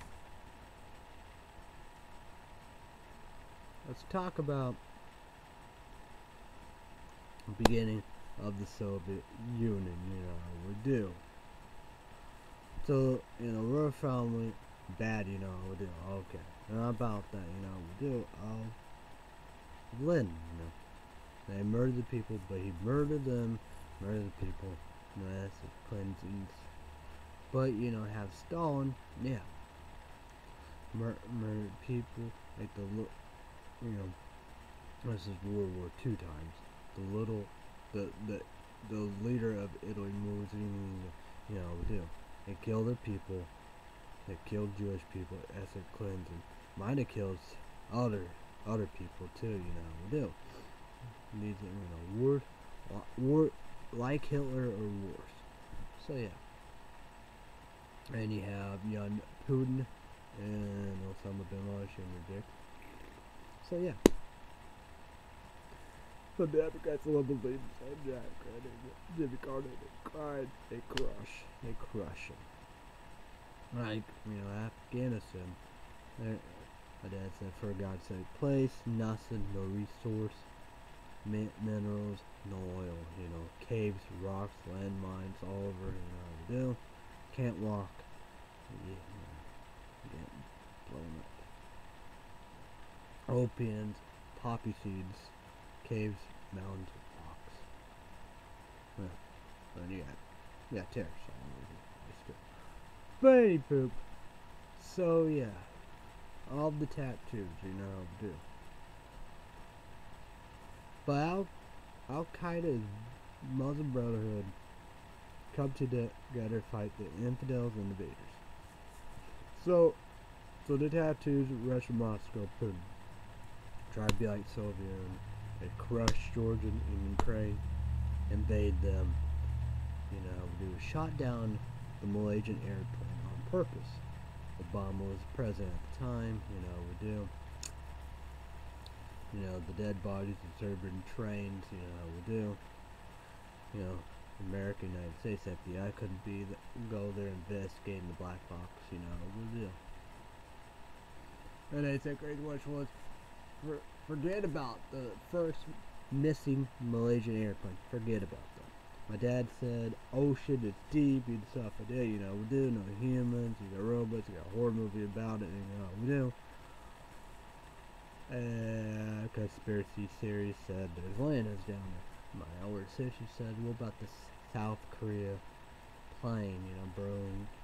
Let's talk about the beginning of the Soviet Union. We do. So, we're a family. Bad, we do. Okay. And about that, we do. Lenin, They murdered the people, but he murdered them. Murdered the people. That's the Clintons. But, have Stalin, yeah. Murdered people. Like this is World War II times. The leader of Italy, Mussolini, we do. They killed their people. They killed Jewish people. As a Clinton. Might have killed other people too. We do. These, war like Hitler or worse. So yeah. And you have young Putin and Osama bin Laden and Dick. So yeah. The Democrats love the lead and Jack and Jimmy Carter. They cried. They crush him. Like, Afghanistan. My dad said, for God's sake, place, nothing, no resource, minerals, no oil, caves, rocks, landmines, all over, we do. Can't walk. Get blown up. Opiums, poppy seeds, caves, mountains, rocks. And yeah, terrorists. Baby poop. So yeah, all the tattoos, do. But Al Qaeda's Muslim Brotherhood come together to fight the infidels and invaders. So the tattoos, Russia, Moscow, Putin, try to be like Soviet. They crush Georgia and Ukraine, invade them. We shot down the Malaysian airplane on purpose. Obama was president at the time. We do. The dead bodies of Serbian trains. We do. America, United States FBI couldn't go there investigating the black box. We do. And I think crazy which was forget about the first missing Malaysian airplane. Forget about that. My dad said, ocean is deep and stuff. I did, we do. No humans, you got robots, you got a horror movie about it, we do. Conspiracy theory said there's aliens down there. My older sister said, what about the South Korea plane,